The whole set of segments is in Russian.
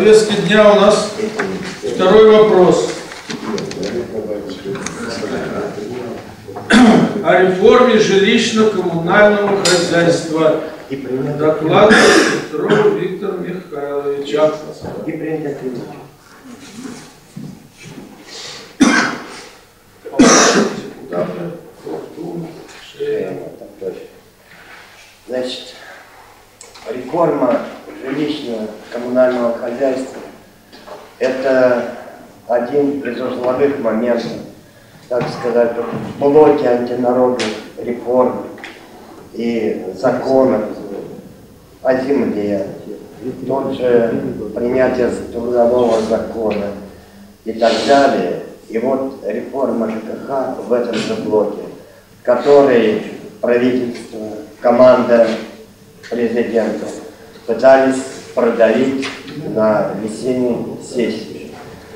повестке дня у нас второй вопрос. О реформе жилищно-коммунального хозяйства. Доклад Петрова Виктора Михайловича. Значит, реформа жилищно-коммунального хозяйства – это один из узловых моментов, так сказать, в блоке антинародных реформ и законов о земле, тот же принятие трудового закона и так далее. И вот реформа ЖКХ в этом же блоке, который правительство, команда президента пытались продавить на весенней сессии.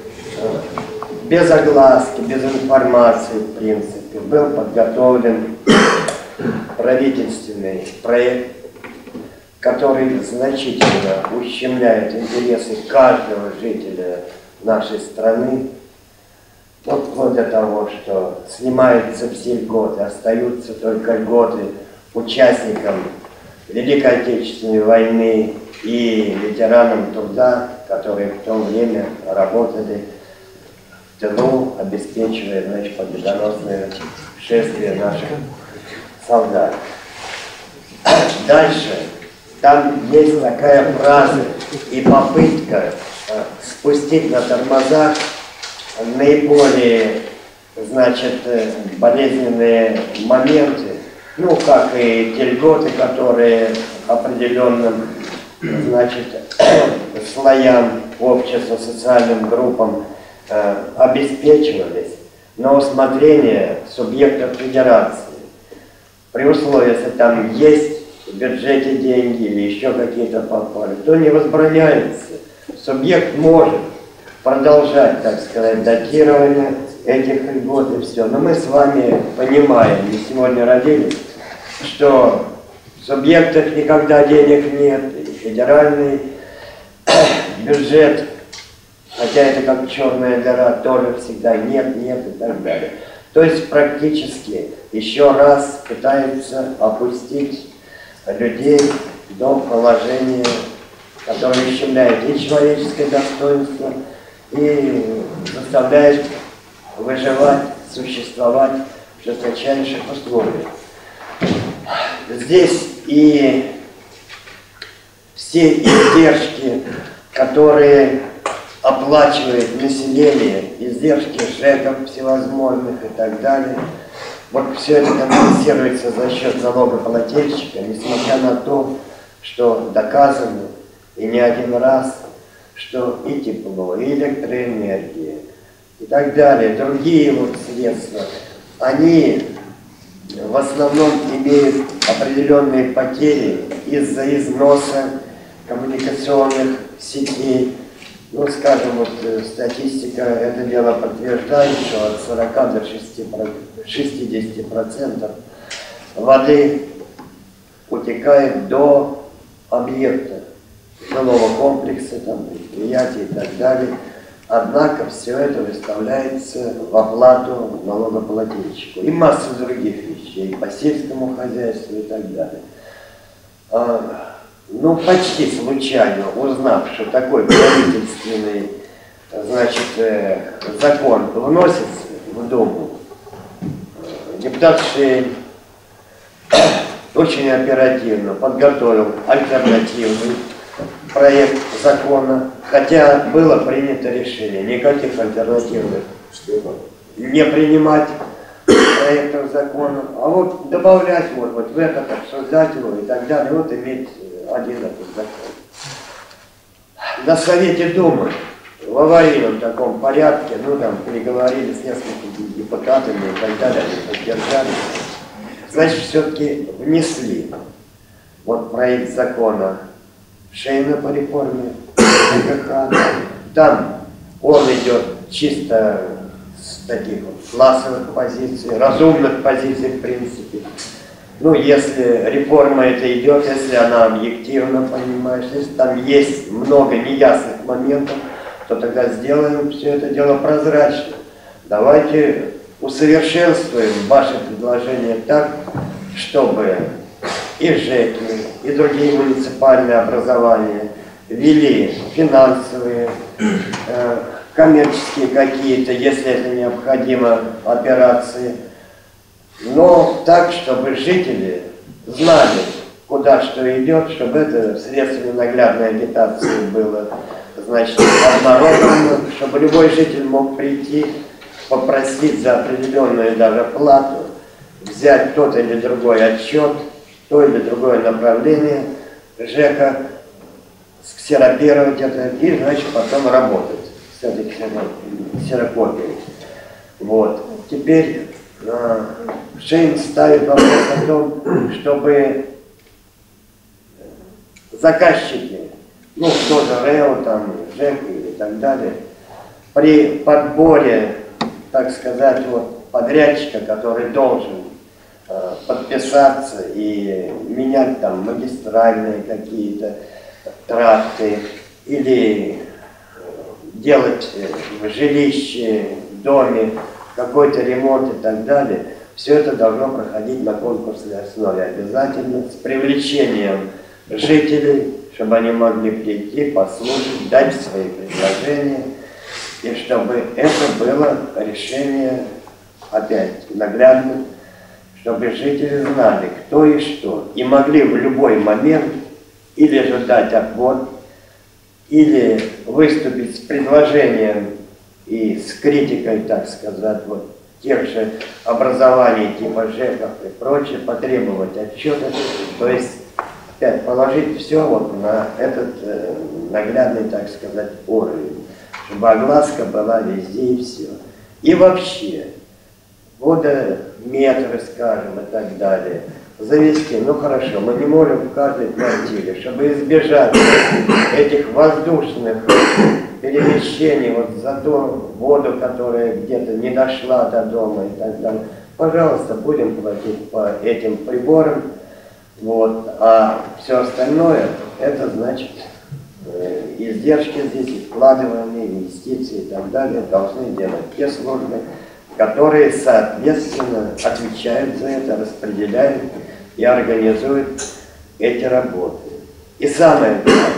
Без огласки, без информации, в принципе, был подготовлен правительственный проект, который значительно ущемляет интересы каждого жителя нашей страны, вплоть до того, что снимаются все льготы, остаются только льготы участникам Великой Отечественной войны и ветеранам труда, которые в то время работали в тылу, обеспечивая, значит, победоносное шествие наших солдат. Дальше, там есть такая фраза и попытка спустить на тормозах наиболее, значит, болезненные моменты, ну, как и те льготы, которые определенным, значит, слоям общества, социальным группам обеспечивались на усмотрение субъектов федерации. При условии, если там есть в бюджете деньги или еще какие-то попали, то не возбраняется. Субъект может продолжать, так сказать, датирование этих льгот и все. Но мы с вами понимаем, и сегодня родились, что в субъектах никогда денег нет, и федеральный бюджет, хотя это как черная дыра, тоже всегда нет и так далее. То есть практически еще раз пытаются опустить людей до положения, которое ущемляет и человеческое достоинство, и заставляет выживать, существовать в жесточайших условиях. Здесь и все издержки, которые оплачивает население, издержки ЖЭКов всевозможных и так далее, вот все это компенсируется за счет налогоплательщика, несмотря на то, что доказано и не один раз, что и тепло, и электроэнергия, и так далее, другие вот средства, они в основном имеют определенные потери из-за износа коммуникационных сетей. Ну, скажем, вот статистика это дело подтверждает, что от 40 до 60% воды утекает до объекта, жилого комплекса, там, предприятий и так далее. Однако все это выставляется в оплату налогоплательщику. И масса других вещей, по сельскому хозяйству и так далее. Ну, почти случайно узнав, что такой правительственный, значит, закон вносится в Думу, депутат Шейн очень оперативно подготовил альтернативный проект закона, хотя было принято решение никаких альтернативных не принимать проектов закона, а вот добавлять вот в этот, обсуждать его и так далее, вот иметь один этот закон. На Совете Думы в аварийном таком порядке, ну там переговорили с несколькими депутатами и так далее, они поддержали. Значит, все-таки внесли вот проект закона Шейна по реформе ЖКХ. Там он идет чисто с таких вот классовых позиций, разумных позиций в принципе. Ну, если реформа это идет, если она объективно, понимаешь, если там есть много неясных моментов, то тогда сделаем все это дело прозрачно. Давайте усовершенствуем ваши предложения так, чтобы и ЖЭКи, и другие муниципальные образования вели финансовые, коммерческие какие-то, если это необходимо, операции, но так, чтобы жители знали, куда что идет, чтобы это средствами наглядной агитации было, значит, обнародовано, чтобы любой житель мог прийти, попросить за определенную даже плату, взять тот или другой отчет, то или другое направление ЖЭКа, сксерокопировать это и, значит, потом работать с этой ксерокопией. Вот. Теперь Шейн ставит вопрос о том, чтобы заказчики, ну, тоже РЭО, там, ЖЭК и так далее, при подборе, так сказать, вот, подрядчика, который должен подписаться и менять там магистральные какие-то тракты или делать в жилище, в доме какой-то ремонт и так далее, все это должно проходить на конкурсной основе обязательно, с привлечением жителей, чтобы они могли прийти, послушать, дать свои предложения, и чтобы это было решение, опять, наглядно, чтобы жители знали, кто и что, и могли в любой момент или же дать отвод, или выступить с предложением и с критикой, так сказать, вот, тех же образований типа ЖЭКов и прочее, потребовать отчета, то есть опять положить все вот на этот наглядный, так сказать, уровень, чтобы огласка была везде и все. И вообще, водометры, скажем, и так далее, завести. Ну хорошо, мы не можем в каждой квартире, чтобы избежать этих воздушных перемещений вот за ту воду, которая где-то не дошла до дома и так далее. Пожалуйста, будем платить по этим приборам, вот, а все остальное, это значит издержки здесь, вкладывания, инвестиции и так далее должны делать те службы, которые, соответственно, отвечают за это, распределяют и организуют эти работы. И самое главное,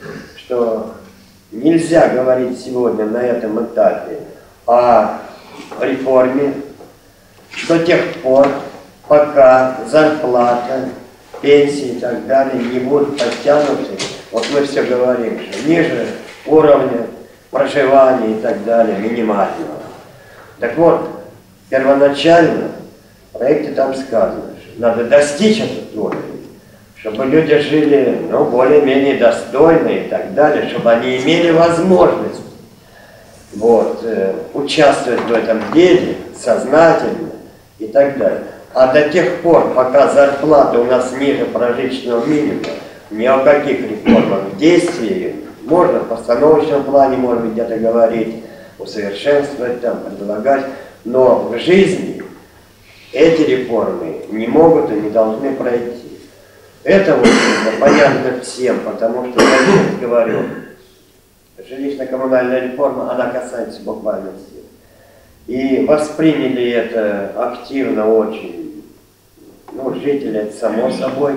что нельзя говорить сегодня на этом этапе о реформе до тех пор, пока зарплата, пенсии и так далее не будут подтянуты. Вот мы все говорим, что ниже уровня проживания и так далее, минимального. Так вот, первоначально в проекте там сказано, что надо достичь этот уровень, чтобы люди жили, ну, более-менее достойно и так далее, чтобы они имели возможность вот, участвовать в этом деле сознательно и так далее. А до тех пор, пока зарплата у нас ниже прожиточного минимума, ни о каких реформах в действии, можно в постановочном плане, может быть, где-то говорить, усовершенствовать, там, предлагать, но в жизни эти реформы не могут и не должны пройти. Это, в общем-то, понятно всем, потому что, я говорю, жилищно-коммунальная реформа, она касается буквально всех. И восприняли это активно очень, ну, жители, это само собой,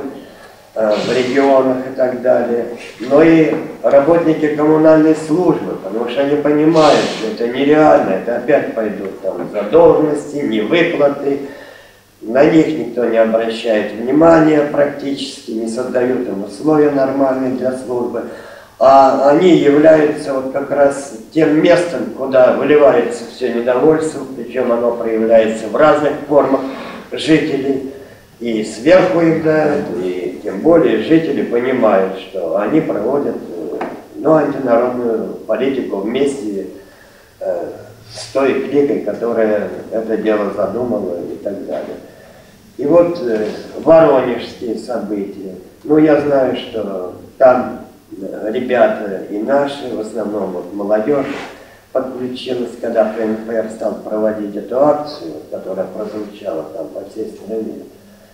в регионах и так далее, но и работники коммунальной службы, потому что они понимают, что это нереально, это опять пойдут там задолженности, невыплаты, на них никто не обращает внимания практически, не создают им условия нормальные для службы, а они являются вот как раз тем местом, куда выливается все недовольство, причем оно проявляется в разных формах жителей, и сверху их давят, и тем более жители понимают, что они проводят, ну, антинародную политику вместе с той кликой, которая это дело задумала и так далее. И вот воронежские события. Ну, я знаю, что там ребята и наши, в основном вот молодежь, подключилась, когда КНПР стал проводить эту акцию, которая прозвучала там по всей стране.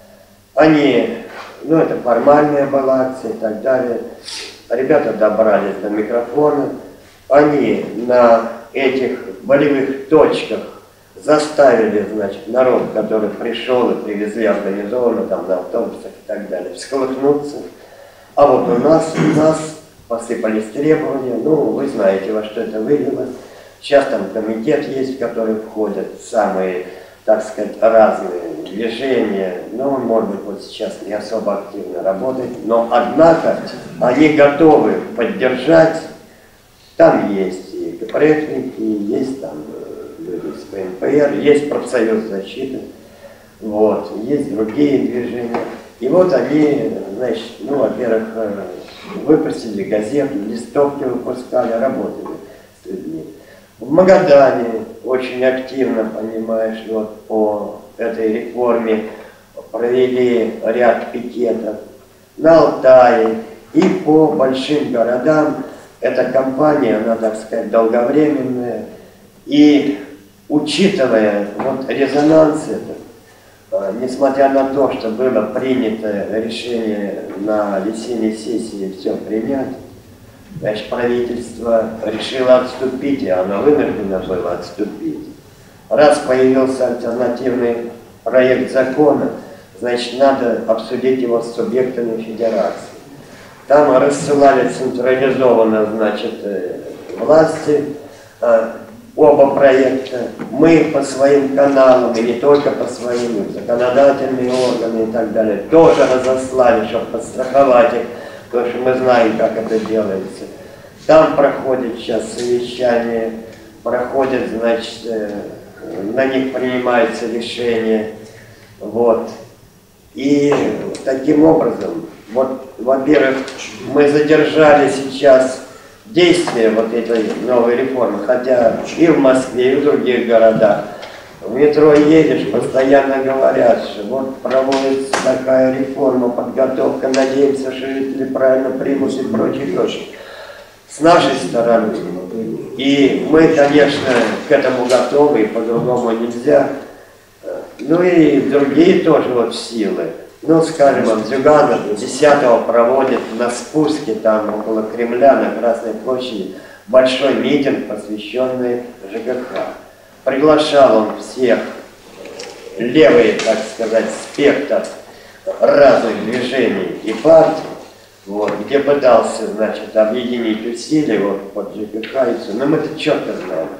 Они, ну, это формальная была акция и так далее. Ребята добрались до микрофона, они на этих болевых точках заставили, значит, народ, который пришел и привезли организованно там на автобусах и так далее, всколыхнуться. А вот у нас посыпались требования, ну, вы знаете, во что это вылилось. Сейчас там комитет есть, в который входят самые, так сказать, разные движения. Ну, он, может быть, вот сейчас не особо активно работает, но, однако, они готовы поддержать. Там есть и КПРФники, есть там люди из ПНПР, есть профсоюз защиты, вот, есть другие движения. И вот они, значит, ну, во-первых, выпустили газету, листовки выпускали, работали с людьми. В Магадане очень активно, понимаешь, вот по этой реформе провели ряд пикетов. На Алтае и по большим городам. Эта кампания, она, так сказать, долговременная. И учитывая вот резонанс этот, несмотря на то, что было принято решение на весенней сессии все принять, значит, правительство решило отступить, и оно вынуждено было отступить. Раз появился альтернативный проект закона, значит, надо обсудить его с субъектами федерации. Там рассылали централизованно, значит, власти оба проекта. Мы по своим каналам, и не только по своим, законодательные органы и так далее, тоже разослали, чтобы подстраховать их, потому что мы знаем, как это делается. Там проходит сейчас совещание, проходит, значит, на них принимаются решения. Вот. И таким образом, вот, во-первых, мы задержали сейчас действие вот этой новой реформы, хотя и в Москве, и в других городах. В метро едешь, постоянно говорят, что вот проводится такая реформа, подготовка, надеемся, что жители правильно примут и прочее. С нашей стороны. И мы, конечно, к этому готовы, и по-другому нельзя. Ну и другие тоже вот силы. Ну, скажем, Зюганов 10-го проводит на спуске там около Кремля, на Красной площади, большой митинг, посвященный ЖКХ. Приглашал он всех, левые, так сказать, спектр разных движений и партий, вот, где пытался, значит, объединить усилия вот, под ЖКХ и все. Но мы-то четко знаем.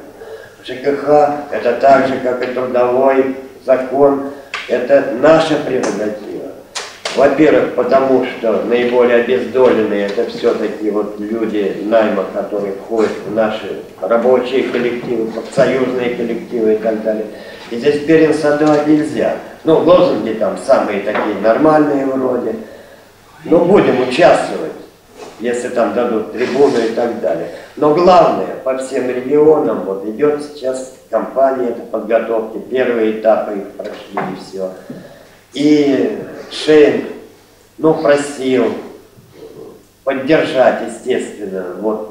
ЖКХ это так же, как и трудовой закон, это наша прерогатива. Во-первых, потому что наиболее обездоленные это все-таки вот люди найма, которые входят в наши рабочие коллективы, профсоюзные коллективы и так далее. И здесь переинсадовать нельзя. Ну, лозунги там самые такие нормальные вроде. Но будем участвовать, если там дадут трибуну и так далее. Но главное, по всем регионам вот идет сейчас кампания этой подготовки, первые этапы их прошли и все. И Шейн, ну, просил поддержать, естественно, вот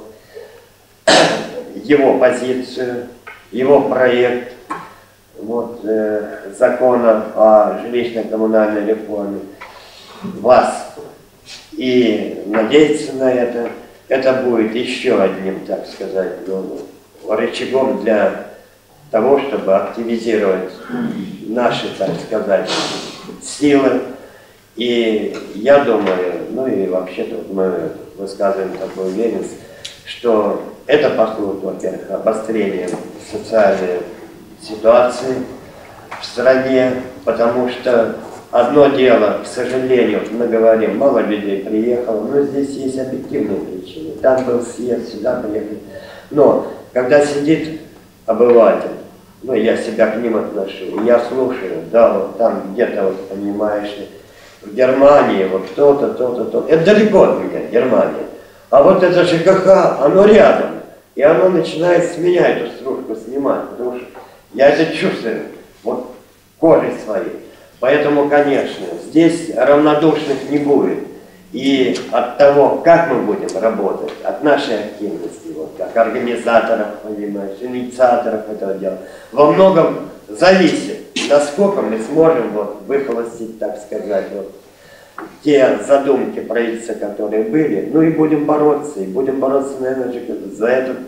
его позицию, его проект вот, закона о жилищно-коммунальной реформе, вас. И надеяться на это, это будет еще одним, так сказать, ну, рычагом для того, чтобы активизировать наши, так сказать, силы. И я думаю, ну и вообще тут мы высказываем такую уверенность, что это послужит, во-первых, обострением социальной ситуации в стране, потому что одно дело, к сожалению, мы говорим, мало людей приехало, но здесь есть объективные причины. Там был съезд, сюда приехали. Но когда сидит обыватель, ну я себя к ним отношу, я слушаю, да, вот там где-то, вот, понимаешь, в Германии, вот то-то, то-то, то-то. Это далеко от меня, Германия. А вот это ЖКХ, оно рядом. И оно начинает с меня эту стружку снимать, потому что я это чувствую, вот кожей своей. Поэтому, конечно, здесь равнодушных не будет. И от того, как мы будем работать, от нашей активности, вот, как организаторов, понимаешь, инициаторов этого дела, во многом зависит, насколько мы сможем вот, выхолостить, так сказать, вот, те задумки правительства, которые были. Ну и будем бороться, наверное, за этот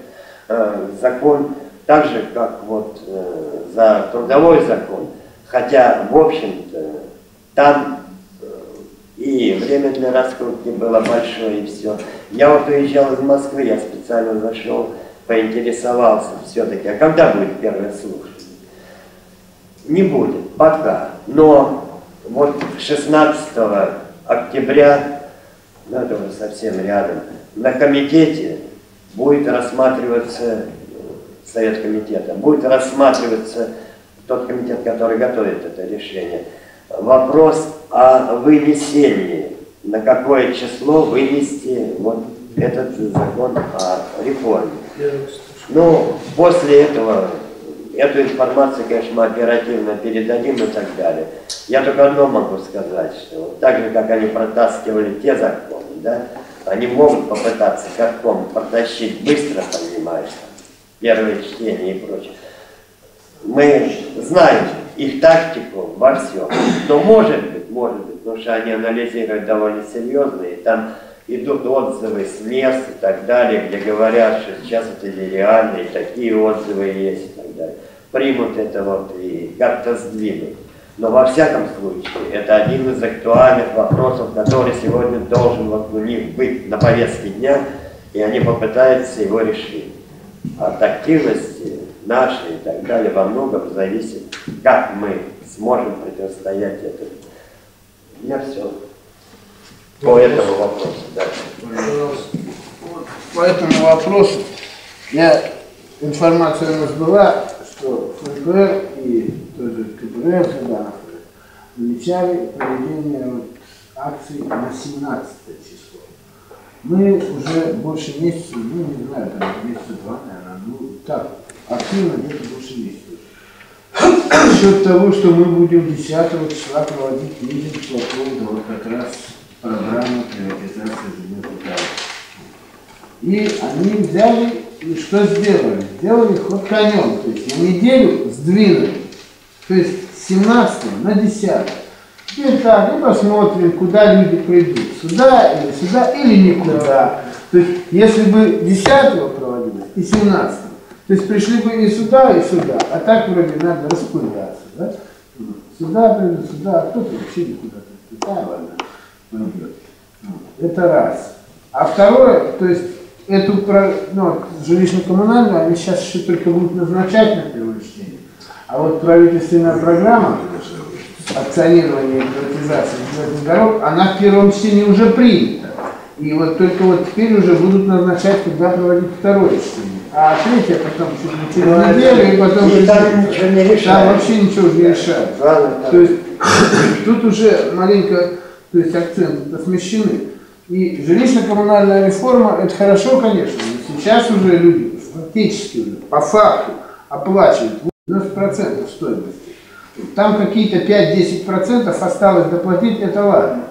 закон так же, как вот за трудовой закон. Хотя, в общем-то, там и время для раскрутки было большое, и все. Я вот уезжал из Москвы, я специально зашел, поинтересовался все-таки, а когда будет первое слушание? Не будет, пока. Но вот 16 октября, ну это уже совсем рядом, на комитете будет рассматриваться, Совет комитета, будет рассматриваться тот комитет, который готовит это решение, вопрос о вынесении, на какое число вынести вот этот закон о реформе. Ну, после этого эту информацию, конечно, мы оперативно передадим и так далее. Я только одно могу сказать, что вот так же, как они протаскивали те законы, да, они могут попытаться как-то протащить быстро, понимаешь, первое чтение и прочее. Мы знаем их тактику во всем, но может быть, потому что они анализируют довольно серьезно, и там идут отзывы с мест и так далее, где говорят, что сейчас это нереально, и такие отзывы есть и так далее. Примут это вот и как-то сдвинут. Но во всяком случае, это один из актуальных вопросов, который сегодня должен вот у них быть на повестке дня, и они попытаются его решить. От активности нашей и так далее во многом зависит, как мы сможем противостоять этому. У меня все. По этому вопросу, да. По этому вопросу информация у нас была, что ФСБ и тоже КПРФ намечали проведение акции на 17 число. Мы уже больше месяца, ну не знаю, там месяца два, наверное, ну так, активно где-то больше месяца. Насчет того, что мы будем 10 числа проводить митинг по поводу вот как раз программы приватизации жилых домов. И они взяли и что сделали? Сделали ход конем, то есть на неделю сдвинули, то есть с 17 на 10. Теперь так, и посмотрим, куда люди придут, сюда, или никуда. То есть если бы 10 проводилось и 17, то есть пришли бы и сюда, а так вроде надо распыляться, да? Сюда придут, сюда, а кто-то вообще никуда придет. Да, ладно, пойдет. Это раз. А второе, то есть эту жилищно-коммунальную они сейчас еще только будут назначать на первое чтение. А вот правительственная программа акционирования и приватизации железных дорог, она в первом чтении уже принята. И вот только вот теперь уже будут назначать, когда проводить второе чтение. А третье потом через неделю, и потом... И там ничего не решает. Там вообще ничего не решает. То есть тут уже маленько, то есть акценты смещены. И жилищно-коммунальная реформа, это хорошо, конечно, но сейчас уже люди фактически, уже, по факту, оплачивают 90% стоимости. Там какие-то 5-10% осталось доплатить, это ладно.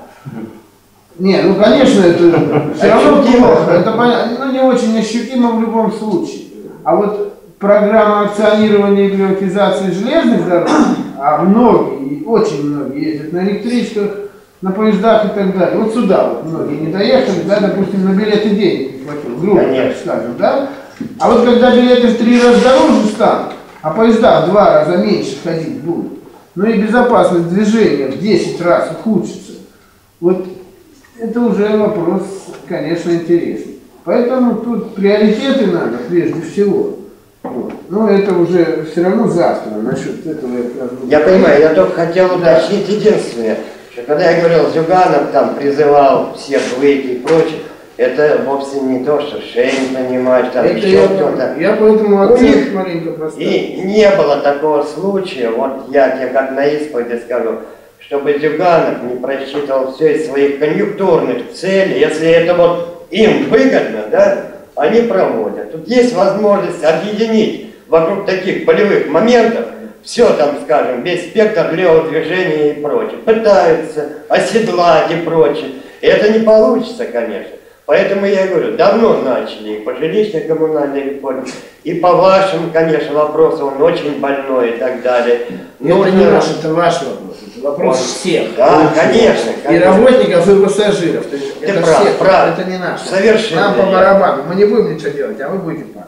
Не, ну конечно, это все равно плохо, это понятно, но не очень ощутимо в любом случае. А вот программа акционирования и приватизации железных дорог, а многие, очень многие ездят на электричках, на поездах и так далее. Вот сюда вот многие не доехали, да, допустим, на билеты денег не хватило, грубо так скажем, да. А вот когда билеты в 3 раза дороже станут, а поезда в 2 раза меньше ходить будут, ну и безопасность движения в 10 раз ухудшится, вот это уже вопрос, конечно, интересный. Поэтому тут приоритеты надо прежде всего. Вот. Но это уже все равно завтра, насчет этого я как раз... Я понимаю, я только хотел уточнить единственное, что когда я говорил, Зюганов там призывал всех выйти и прочее, это вовсе не то, что Шейн, понимаешь, там это еще кто-то. Я поэтому акцент маленько поставил. И не было такого случая, вот я тебе как на исповеди скажу, чтобы Зюганов не просчитывал все из своих конъюнктурных целей, если это вот им выгодно, да, они проводят. Тут есть возможность объединить вокруг таких болевых моментов все там, скажем, весь спектр левого движения и прочее. Пытаются оседлать и прочее. И это не получится, конечно. Поэтому я говорю, давно начали и по жилищно-коммунальной реформе, и по вашему, конечно, вопросу, он очень больной и так далее. Это не наш, это ваш вопрос. Это вопрос всех. Да, конечно. И работников, и пассажиров. Ты Это прав, всех, прав. это не наш. Совершенно. Нам по барабану. Мы не будем ничего делать, а вы будете платить.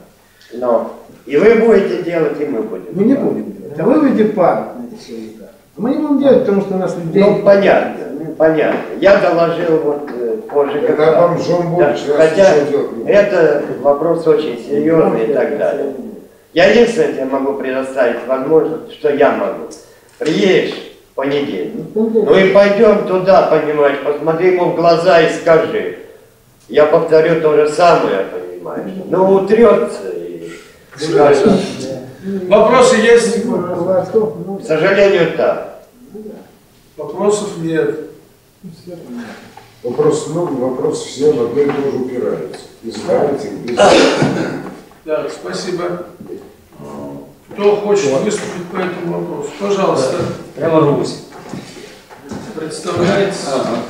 Но и вы будете делать, и мы будем. Мы не будем делать. А вы выйдете пар на этих силовиках. А мы не будем делать, потому что у нас людей... Ну, понятно, понятно. Я доложил вот позже, Когда когда... бомжом будешь, Да, раз хотя ничего делать не будешь. это вопрос очень серьезный и так далее. Я единственное тебе могу предоставить возможность, что я могу. Приедешь в понедельник. Ну и пойдем туда, понимаешь, посмотри ему в глаза и скажи. Я повторю то же самое, понимаешь. Ну, утрется и скажет. Вопросы есть? К сожалению, так. Вопросов нет. Вопросов много, вопрос все в одно и то же упираются. Избавиться их без... Так, спасибо. Кто хочет выступить по этому вопросу? Пожалуйста. Я ворвусь. Представляется.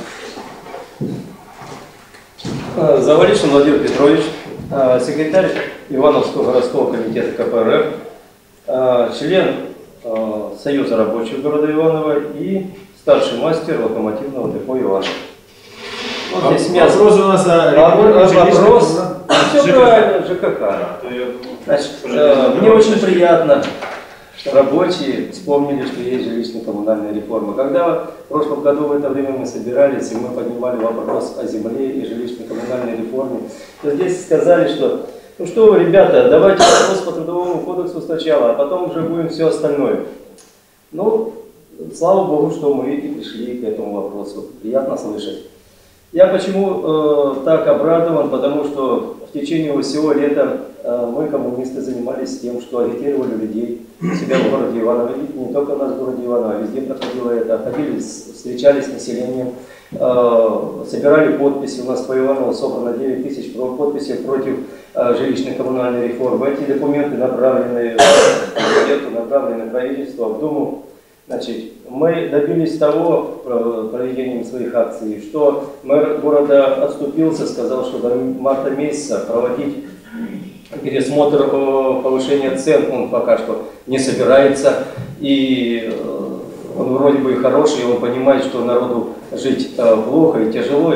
Завалишин Владимир Петрович, секретарь Ивановского городского комитета КПРФ, член Союза рабочих города Иваново и старший мастер локомотивного депо Иваново. Вот здесь место. Вопрос у нас Вопрос. Все правильно, ЖКХ. Значит, мне очень приятно, что рабочие вспомнили, что есть жилищно-коммунальная реформа. Когда в прошлом году в это время мы собирались, и мы поднимали вопрос о земле и жилищно-коммунальной реформе, то здесь сказали, что ну что вы, ребята, давайте вопрос по Трудовому кодексу сначала, а потом уже будем все остальное. Ну, слава Богу, что мы и пришли к этому вопросу. Приятно слышать. Я почему так обрадован, потому что в течение всего лета мы, коммунисты, занимались тем, что агитировали людей себя в городе Иваново. И не только у нас в городе Иваново, везде проходило это. Ходили, встречались с населением, собирали подписи. У нас по Иванову собрано 9 тысяч подписей против жилищно-коммунальной реформы. Эти документы направлены в комитету, направлены в правительство, в Думу. Значит, мы добились того проведением своих акций, что мэр города отступился, сказал, что до марта месяца проводить пересмотр повышения цен он пока что не собирается. И он вроде бы хороший, он понимает, что народу жить плохо и тяжело.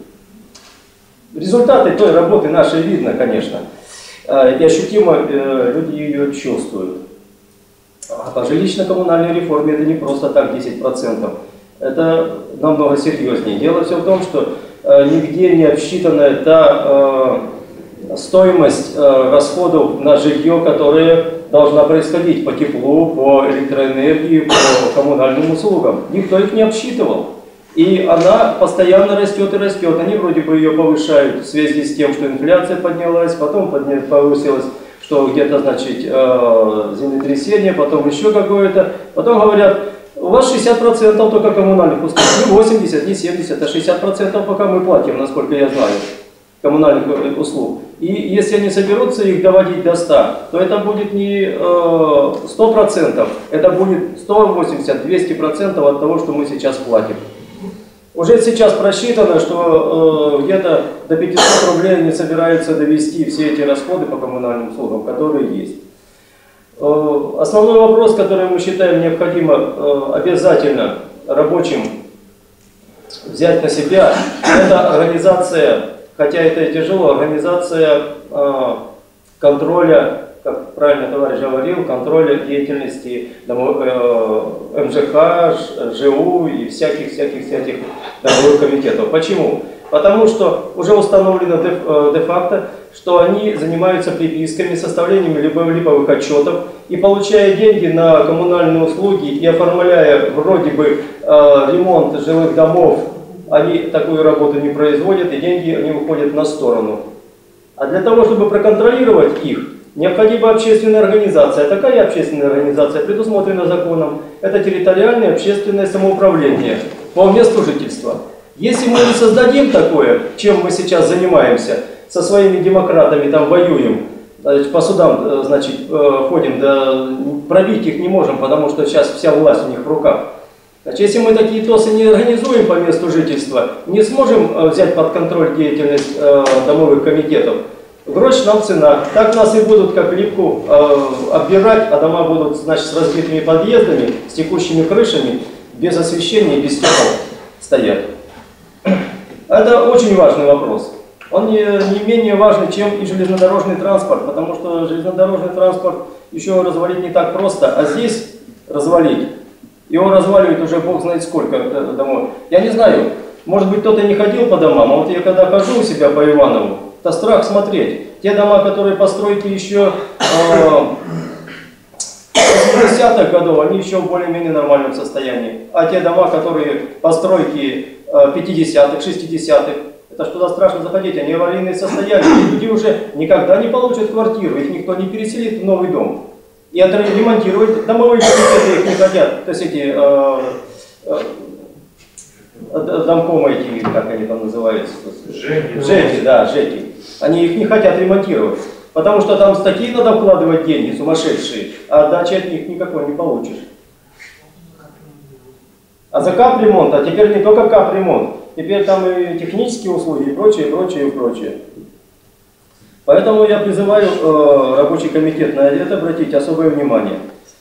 И результаты той работы нашей видно, конечно. И ощутимо люди ее чувствуют. А по жилищно-коммунальной реформе это не просто так 10%. Это намного серьезнее. Дело все в том, что нигде не обсчитана та стоимость расходов на жилье, которая должна происходить по теплу, по электроэнергии, по коммунальным услугам. Никто их не обсчитывал. И она постоянно растет и растет. Они вроде бы ее повышают в связи с тем, что инфляция поднялась, потом повысилась, что где-то, значит, землетрясение, потом еще какое-то. Потом говорят, у вас 60% только коммунальных услуг. Не 80, не 70, а 60% пока мы платим, насколько я знаю, коммунальных услуг. И если они соберутся их доводить до 100, то это будет не 100%, это будет 180-200% от того, что мы сейчас платим. Уже сейчас просчитано, что где-то до 500 рублей не собираются довести все эти расходы по коммунальным услугам, которые есть. Основной вопрос, который мы считаем необходимо обязательно рабочим взять на себя, это организация, хотя это и тяжело, организация контроля, как правильно товарищ говорил, контроля деятельности МЖК, ЖУ и всяких домовых комитетов. Почему? Потому что уже установлено де-факто, что они занимаются приписками, составлением липовых отчетов и, получая деньги на коммунальные услуги и оформляя вроде бы ремонт жилых домов, они такую работу не производят и деньги они уходят на сторону. А для того, чтобы проконтролировать их, необходима общественная организация. Такая общественная организация предусмотрена законом. Это территориальное общественное самоуправление по месту жительства. Если мы не создадим такое, чем мы сейчас занимаемся, со своими демократами там воюем, по судам, значит, ходим, да пробить их не можем, потому что сейчас вся власть у них в руках. Значит, если мы такие ТОСы не организуем по месту жительства, не сможем взять под контроль деятельность домовых комитетов, грош нам цена. Так нас и будут как липку оббирать, а дома будут, значит, с разбитыми подъездами, с текущими крышами, без освещения и без стекол стоят. Это очень важный вопрос. Он не менее важный, чем и железнодорожный транспорт, потому что железнодорожный транспорт еще развалить не так просто, а здесь развалить, его разваливают уже бог знает сколько домов. Я не знаю, может быть кто-то не ходил по домам, а вот я когда хожу у себя по Иванову, то страх смотреть. Те дома, которые постройки еще 80-х годов, они еще в более-менее нормальном состоянии. А те дома, которые постройки 50-х, 60-х, это ж туда страшно заходить, они аварийные состояния. Люди уже никогда не получат квартиру, их никто не переселит в новый дом. И отремонтировать домовые комитеты их не хотят. То есть эти домкомы, эти, как они там называются? ЖЭКи, да, ЖЭКи. Они их не хотят ремонтировать. Потому что там такие надо вкладывать деньги, сумасшедшие, а отдачи от них никакой не получишь. А за капремонт, а теперь не только капремонт, теперь там и технические услуги, и прочее, прочее, и прочее. Поэтому я призываю рабочий комитет на это обратить особое внимание.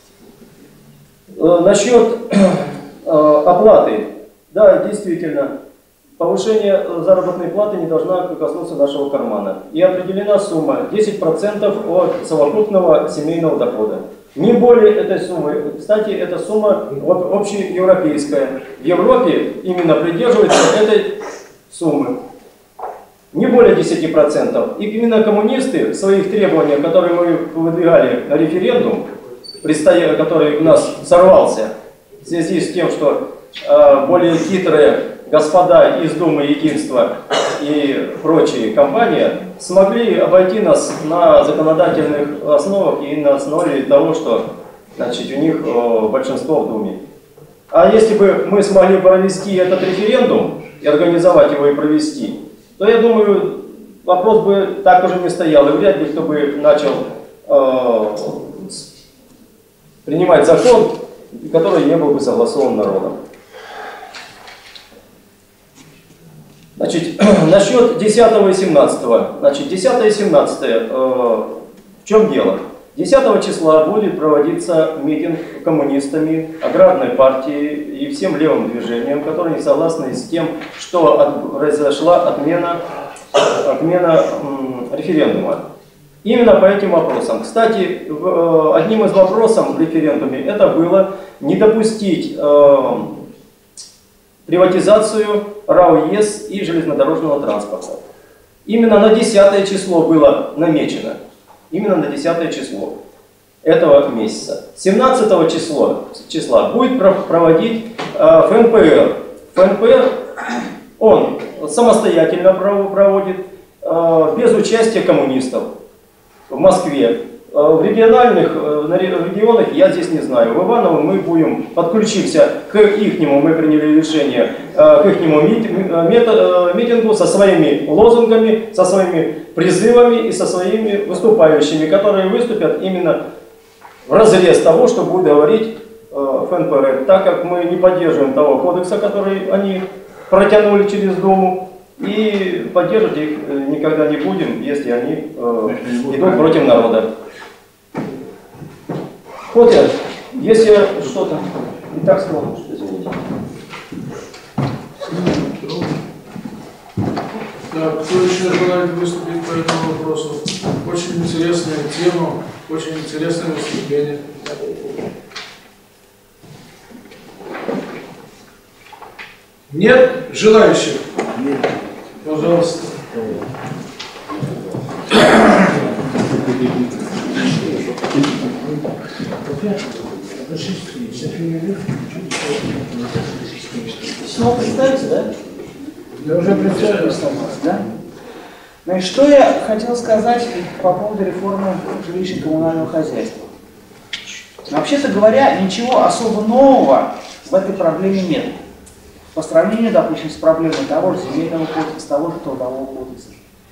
Насчет оплаты. Да, действительно, повышение заработной платы не должна коснуться нашего кармана. И определена сумма 10% от совокупного семейного дохода. Не более этой суммы. Кстати, эта сумма общеевропейская. В Европе именно придерживается этой суммы. Не более 10%. И именно коммунисты в своих требованиях, которые мы выдвигали на референдум, который у нас сорвался, в связи с тем, что более хитрые господа из Думы Единства и прочие компании смогли обойти нас на законодательных основах и на основе того, что, значит, у них большинство в Думе. А если бы мы смогли провести этот референдум и организовать его и провести, то, я думаю, вопрос бы так уже не стоял, и вряд ли кто бы начал принимать закон, который не был бы согласован народом. Значит, насчет 10 и 17. Значит, 10 и 17. В чем дело? 10 числа будет проводиться митинг коммунистами, аграрной партии и всем левым движением, которые не согласны с тем, что произошла отмена референдума. Именно по этим вопросам. Кстати, одним из вопросов в референдуме это было не допустить приватизацию РАО ЕС и железнодорожного транспорта. Именно на 10 число было намечено. Именно на 10 число этого месяца. 17 числа будет проводить ФНПР. ФНПР он самостоятельно проводит, без участия коммунистов в Москве. В регионах я здесь не знаю. В Иваново мы будем подключимся к ихнему, мы приняли решение, к ихнему митингу со своими лозунгами, со своими призывами и со своими выступающими, которые выступят именно в разрез того, что будет говорить ФНПР, так как мы не поддерживаем того кодекса, который они протянули через Думу, и поддерживать их никогда не будем, если они идут против народа. Вот я, если я что-то не так сказал, что извините. Так, кто еще желает выступить по этому вопросу? Очень интересная тема, очень интересное выступление. Нет желающих? Нет. Пожалуйста. Снова представиться, да? Я уже представился, да? Значит, что я хотел сказать по поводу реформы жилищно-коммунального хозяйства. Вообще-то говоря, ничего особо нового в этой проблеме нет. По сравнению, допустим, с проблемой того же Семейного кодекса, того же Трудового кодекса.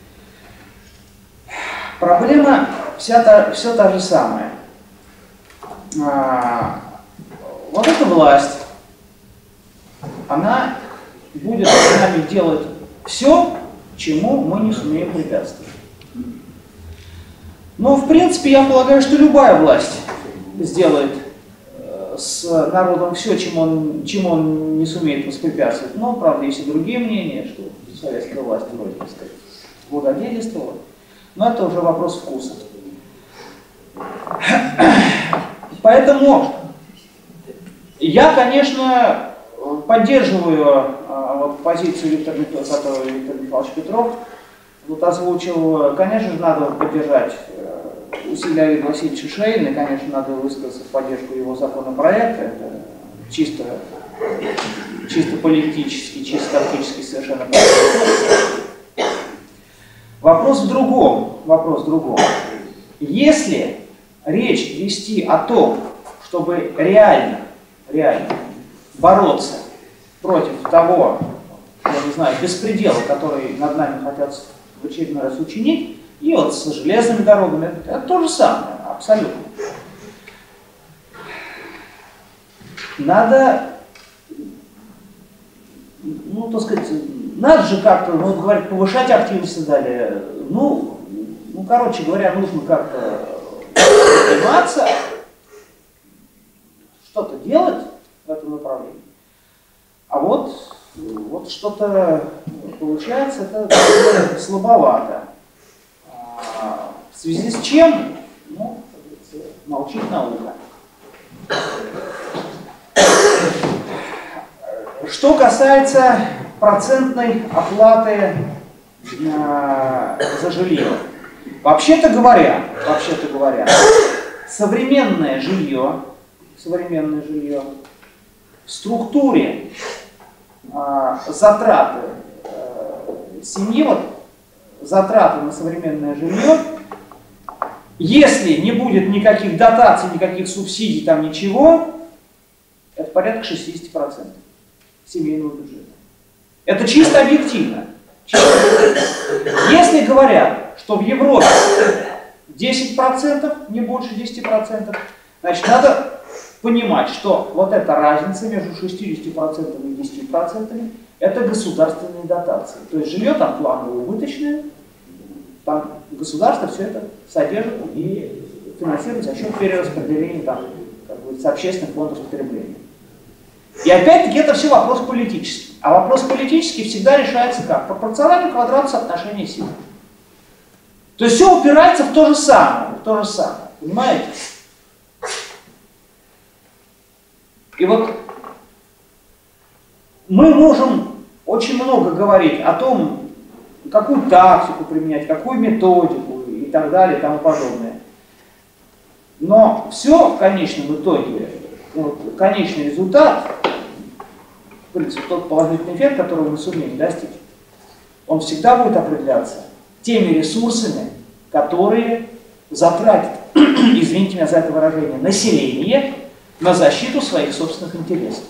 Проблема все та же самая. Вот эта власть, она будет с нами делать все, чему мы не сумеем препятствовать. Но, в принципе, я полагаю, что любая власть сделает с народом все, чему он не сумеет воспрепятствовать. Но, правда, есть и другие мнения, что советская власть вроде, так сказать, благодетельствовала. Но это уже вопрос вкуса. Поэтому я, конечно, поддерживаю позицию которую Виктор Михайлович Петров озвучил. Конечно же, надо поддержать усилия Леонида Васильевича Шейна, и, конечно, надо высказаться в поддержку его законопроекта. Это чисто политически, чисто тактически совершенно правильно. Вопрос в другом. Если речь вести о том, чтобы реально бороться против того, я не знаю, беспредела, который над нами хотят в очередной раз учинить, и вот с железными дорогами, это то же самое, абсолютно. Надо, ну, так сказать, надо же как-то, ну, говорят, повышать активность и далее. Ну, короче говоря, нужно как-то заниматься, что-то делать в этом направлении. А вот что-то получается, это слабовато. В связи с чем, ну, молчит наука. Что касается процентной оплаты за жилье. Вообще-то говоря, современное жилье в структуре затраты семьи, вот, затраты на современное жилье, если не будет никаких дотаций, никаких субсидий, там ничего, это порядка 60% семейного бюджета. Это чисто объективно. Если говорят, что в Европе 10%, не больше 10%, значит, надо понимать, что вот эта разница между 60% и 10% это государственные дотации. То есть жилье там планово-убыточное, там государство все это содержит и финансирует за счет перераспределения там, как бы, общественных фондов потребления. И опять-таки это все вопрос политический. А вопрос политический всегда решается как? Пропорционально квадрату соотношения сил. То есть все упирается в то же самое, понимаете? И вот мы можем очень много говорить о том, какую тактику применять, какую методику и так далее и тому подобное. Но все в конечном итоге, вот, конечный результат, в принципе, тот положительный эффект, которого мы сумеем достичь, он всегда будет определяться теми ресурсами, которые затратит, извините меня за это выражение, население на защиту своих собственных интересов.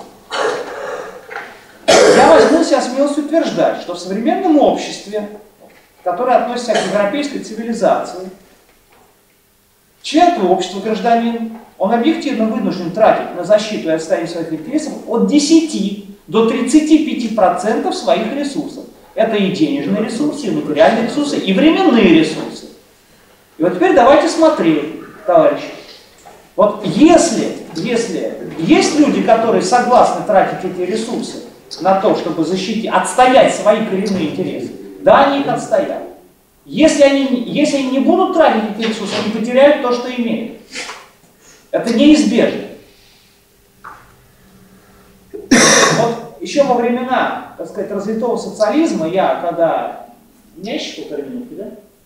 Я возьму на себя смелость утверждать, что в современном обществе, которое относится к европейской цивилизации, член этого общества, гражданин, он объективно вынужден тратить на защиту и отстояние своих интересов от 10 до 35% своих ресурсов. Это и денежные ресурсы, и материальные ресурсы, и временные ресурсы. И вот теперь давайте смотреть, товарищи. Вот если есть люди, которые согласны тратить эти ресурсы на то, чтобы защитить, отстоять свои коренные интересы, да, они их отстоят. Если они не будут тратить эти ресурсы, они потеряют то, что имеют. Это неизбежно. Вот еще во времена, так сказать, развитого социализма, когда... У меня еще полторы минутки,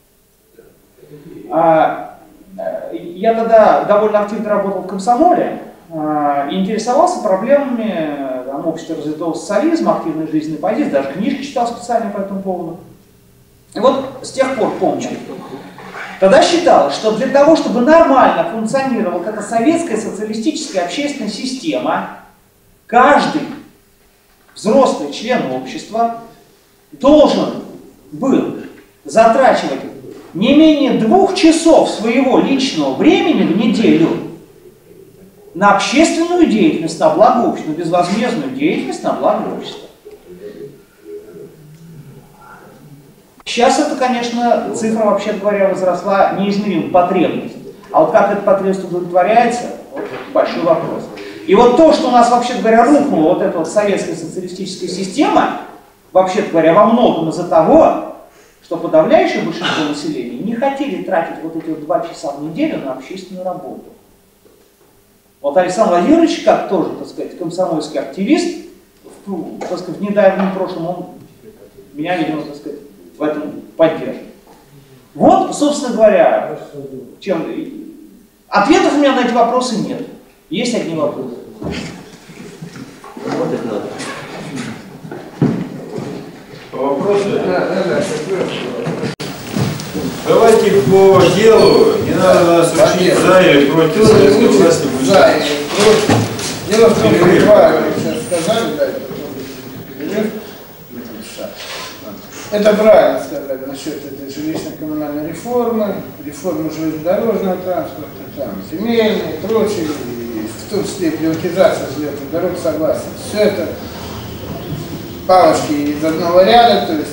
да? Я тогда довольно активно работал в комсомоле и интересовался проблемами общества развитого социализма, активной жизненной позиции, даже книжки читал специально по этому поводу. И вот с тех пор помню. Тогда считалось, что для того, чтобы нормально функционировала эта советская социалистическая общественная система, каждый взрослый член общества должен был затрачивать не менее 2 часов своего личного времени в неделю на общественную деятельность, на благо общества, безвозмездную деятельность на благо общества. Сейчас это, конечно, цифра, вообще говоря, возросла неизмеримо потребность. А вот как эта потребность удовлетворяется, вот большой вопрос. И вот то, что у нас, вообще говоря, рухнула вот эта вот советская социалистическая система, вообще говоря, во многом из-за того, что подавляющее большинство населения не хотели тратить вот эти вот 2 часа в неделю на общественную работу. Вот Александр Владимирович, как тоже, так сказать, комсомольский активист, так сказать, в недавнем прошлом он меня, видимо, так сказать, в этом поддерживает. Вот, собственно говоря, ответов у меня на эти вопросы нет. Есть одни вопросы. Работать надо. По вопросу? Давайте по делу. Не надо нас учить за или против советской власти. За или против. Дело в том, что вы правильно сейчас сказали, да, это правильно сказали насчет этой жилищно-коммунальной реформы, реформы железнодорожного транспорта, там, земельной и прочее, и в том числе приватизация железных дорог, согласен. Все это палочки из одного ряда, то есть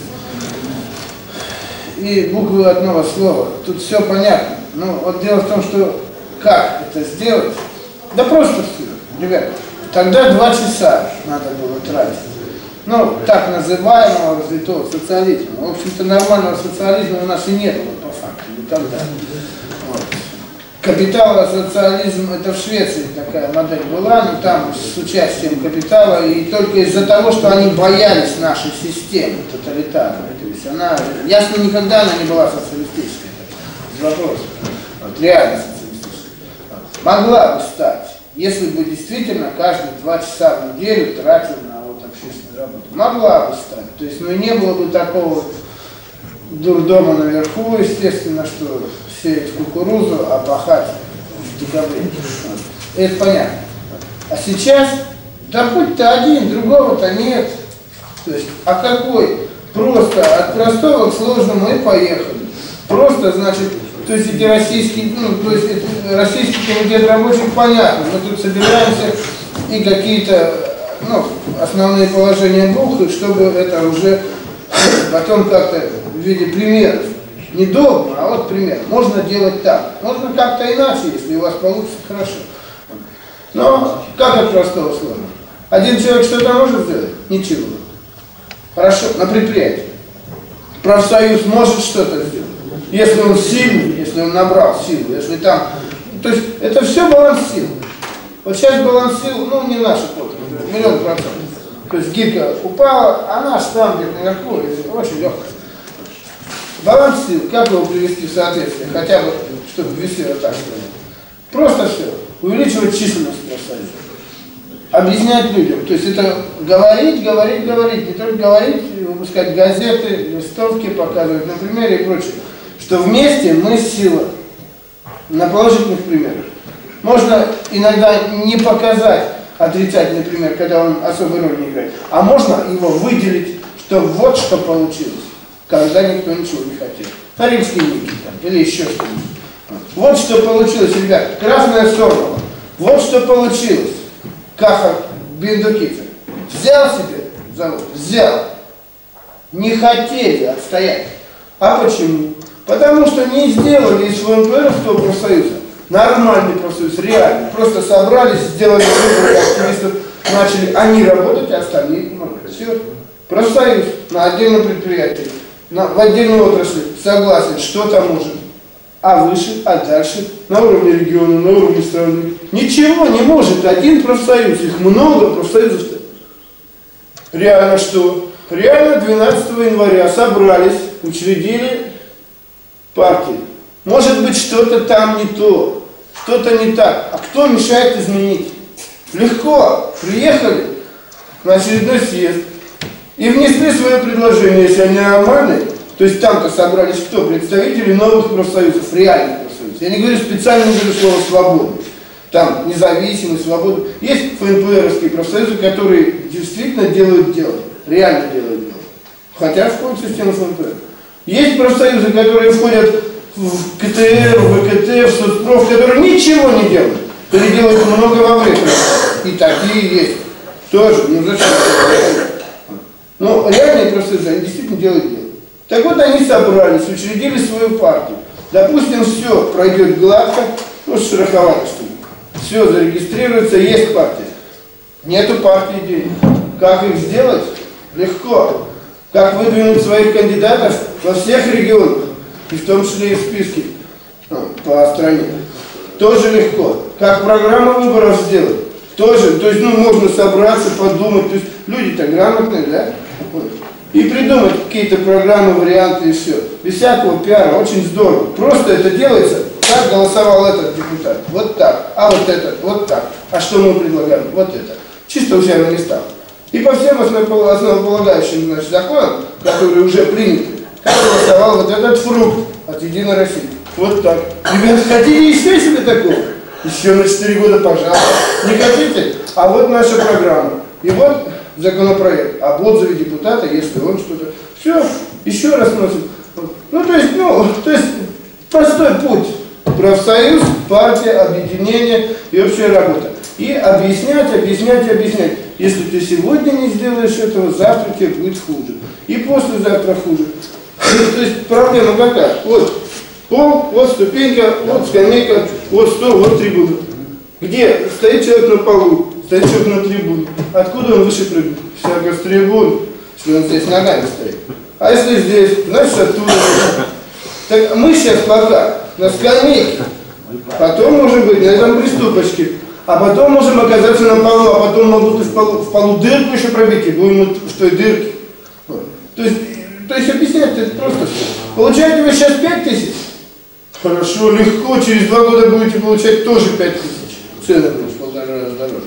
и буквы одного слова. Тут все понятно. Ну, вот дело в том, что как это сделать? Да просто все, ребят. Тогда 2 часа надо было тратить. Ну, так называемого развитого социализма. В общем-то, нормального социализма у нас и не было, по факту, никогда. Вот. Капиталосоциализм, это в Швеции такая модель была, но там с участием капитала, и только из-за того, что они боялись нашей системы тоталитарной. То есть она, ясно, никогда она не была социалистической, это вопрос. Вот, реально социалистической. Могла бы стать, если бы действительно каждые 2 часа в неделю тратил на общественную работу. Могла бы стать. То есть, ну, не было бы такого дурдома наверху, естественно, что сеять кукурузу, а пахать в декабре. Это понятно. А сейчас, да будь-то один, другого-то нет. То есть, а какой? Просто от простого к сложному и поехали. Просто, значит, то есть эти российские, ну, то есть это, российский комитет рабочих, понятно, мы тут собираемся и какие-то, ну, основные положения бухают, чтобы это уже потом как-то в виде примеров. Не догма, а вот пример. Можно делать так. Можно как-то иначе, если у вас получится хорошо. Но как от простого сложно? Один человек что-то может сделать? Ничего. Хорошо, на предприятии. Профсоюз может что-то сделать. Если он сильный, если он набрал силу, если там... То есть это все баланс сил. Вот сейчас баланс сил, ну, не наша подпись, 100%. То есть гирька упала, а наш там где-то наверху, очень легко. Баланс сил, как его привести в соответствие, хотя бы, чтобы ввести вот так сказать. Просто все. Увеличивать численность профсоюза. Объяснять людям. То есть это говорить, не только говорить, выпускать газеты, листовки, показывать на примере и прочее. Что вместе мы сила. На положительных примерах. Можно иногда не показать отрицательный пример, когда он особой роли не играет, а можно его выделить, что вот что получилось, когда никто ничего не хотел. Карельский Ники там, или еще что-нибудь. Вот что получилось, ребят, красная сорвала. Вот что получилось. Каха Биндукидзе. Взял себе завод? Взял. Не хотели отстоять. А почему? Потому что не сделали из ФНПРовского профсоюза нормальный профсоюз, реально. Просто собрались, сделали выборы активистов, начали они работать, а остальные все. Профсоюз на отдельном предприятии, в отдельной отрасли, согласен, что-то может. А выше, а дальше, на уровне региона, на уровне страны. Ничего не может один профсоюз, их много профсоюзов-то. Реально что? Реально 12 января собрались, учредили партии. Может быть, что-то там не то, что-то не так. А кто мешает изменить? Легко. Приехали на очередной съезд и внесли свое предложение, если они нормальные. То есть там-то собрались кто? Представители новых профсоюзов, реальных профсоюзов. Я не говорю специально, не говорю слово «свободный». Там независимый, свободный. Есть ФНПРовские профсоюзы, которые действительно делают дело, реально делают дело. Хотя входят в систему ФНПР. Есть профсоюзы, которые входят в КТР, в ВКТ, в соцпроф, которые ничего не делают. Которые делают много во вред. И такие есть. Тоже, ну зачем? Но реальные профсоюзы, они действительно делают дело. Так вот они собрались, учредили свою партию. Допустим, все пройдет гладко, ну шероховато что ли. Все зарегистрируется, есть партия. Нету партии денег. Как их сделать? Легко. как выдвинуть своих кандидатов во всех регионах, и в том числе и в списке по стране. Тоже легко. Как программу выборов сделать? Тоже. То есть, ну, можно собраться, подумать. То есть, люди-то грамотные, да? И придумать какие-то программы, варианты и все. Без всякого пиара. Очень здорово. Просто это делается, как голосовал этот депутат. Вот так. А вот этот, вот так. А что мы предлагаем? Вот это. Чисто у себя на местах. И по всем основополагающим, значит, законам, которые уже приняты, как голосовал вот этот фрукт от Единой России. Вот так. Ребята, хотите еще себе такого? Еще на 4 года, пожалуйста. Не хотите? А вот наша программа. И вот законопроект об отзыве депутата, если он что-то... Все, еще раз носим. Ну, то есть простой путь. Профсоюз, партия, объединение и общая работа. И объяснять. Если ты сегодня не сделаешь этого, завтра тебе будет хуже. И послезавтра хуже. То есть проблема какая? Вот пол, вот ступенька, вот скамейка, вот стол, вот трибуна. Где стоит человек на полу, стоит человек на трибуне. Откуда он выше прыгнет? Всяко с трибуны, если он здесь ногами стоит. А если здесь, значит оттуда. Так мы сейчас пока на скамейке, потом можем быть на этом приступочке, а потом можем оказаться на полу, а потом могут в полу дырку еще пробить, и будем в той дырке. То есть объяснять это просто. Получаете вы сейчас 5000? Хорошо, легко, через 2 года будете получать тоже 5000. Цены будут в 1,5 раза дороже.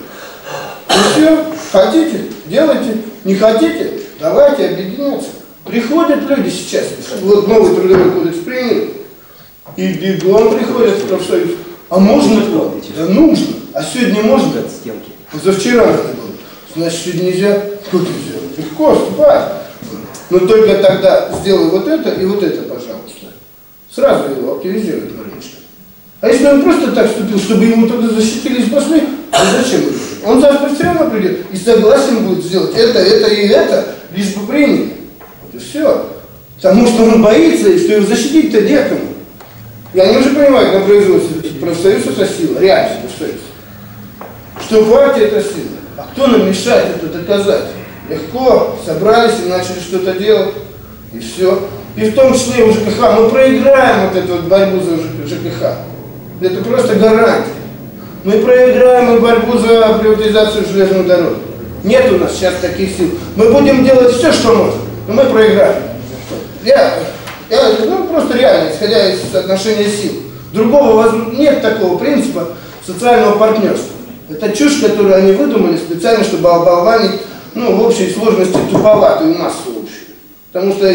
И все, хотите, делайте, не хотите, давайте объединяться. Приходят люди сейчас, вот новый трудовой кодекс приняли, и бегом приходят в профсоюз. А можно то? Да нужно. А сегодня можно? Позавчера надо было. Значит, сегодня нельзя? Как нельзя? Легко, ступай. Но только тогда сделай вот это и вот это, пожалуйста. Сразу его активизировать маленько. А если он просто так вступил, чтобы ему тогда защитили и спасли, то зачем это? Он завтра все равно придет и согласен будет сделать это и это, лишь бы приняли. Вот и все. Потому что он боится, и что его защитить-то некому. И они уже понимают на производстве, профсоюз это сила, реально профсоюз. Что партия это сила. А кто нам мешает это доказать? Легко, собрались и начали что-то делать, и все. И в том числе у ЖКХ мы проиграем вот эту вот борьбу за ЖКХ. Это просто гарантия. Мы проиграем и борьбу за приватизацию железных дорог. Нет у нас сейчас таких сил. Мы будем делать все, что можем, но мы проиграем. Ну, просто реально, исходя из соотношения сил. Другого нет такого принципа социального партнерства. Это чушь, которую они выдумали специально, чтобы оболванить, ну, в общей сложности туповатую массу общую. Потому что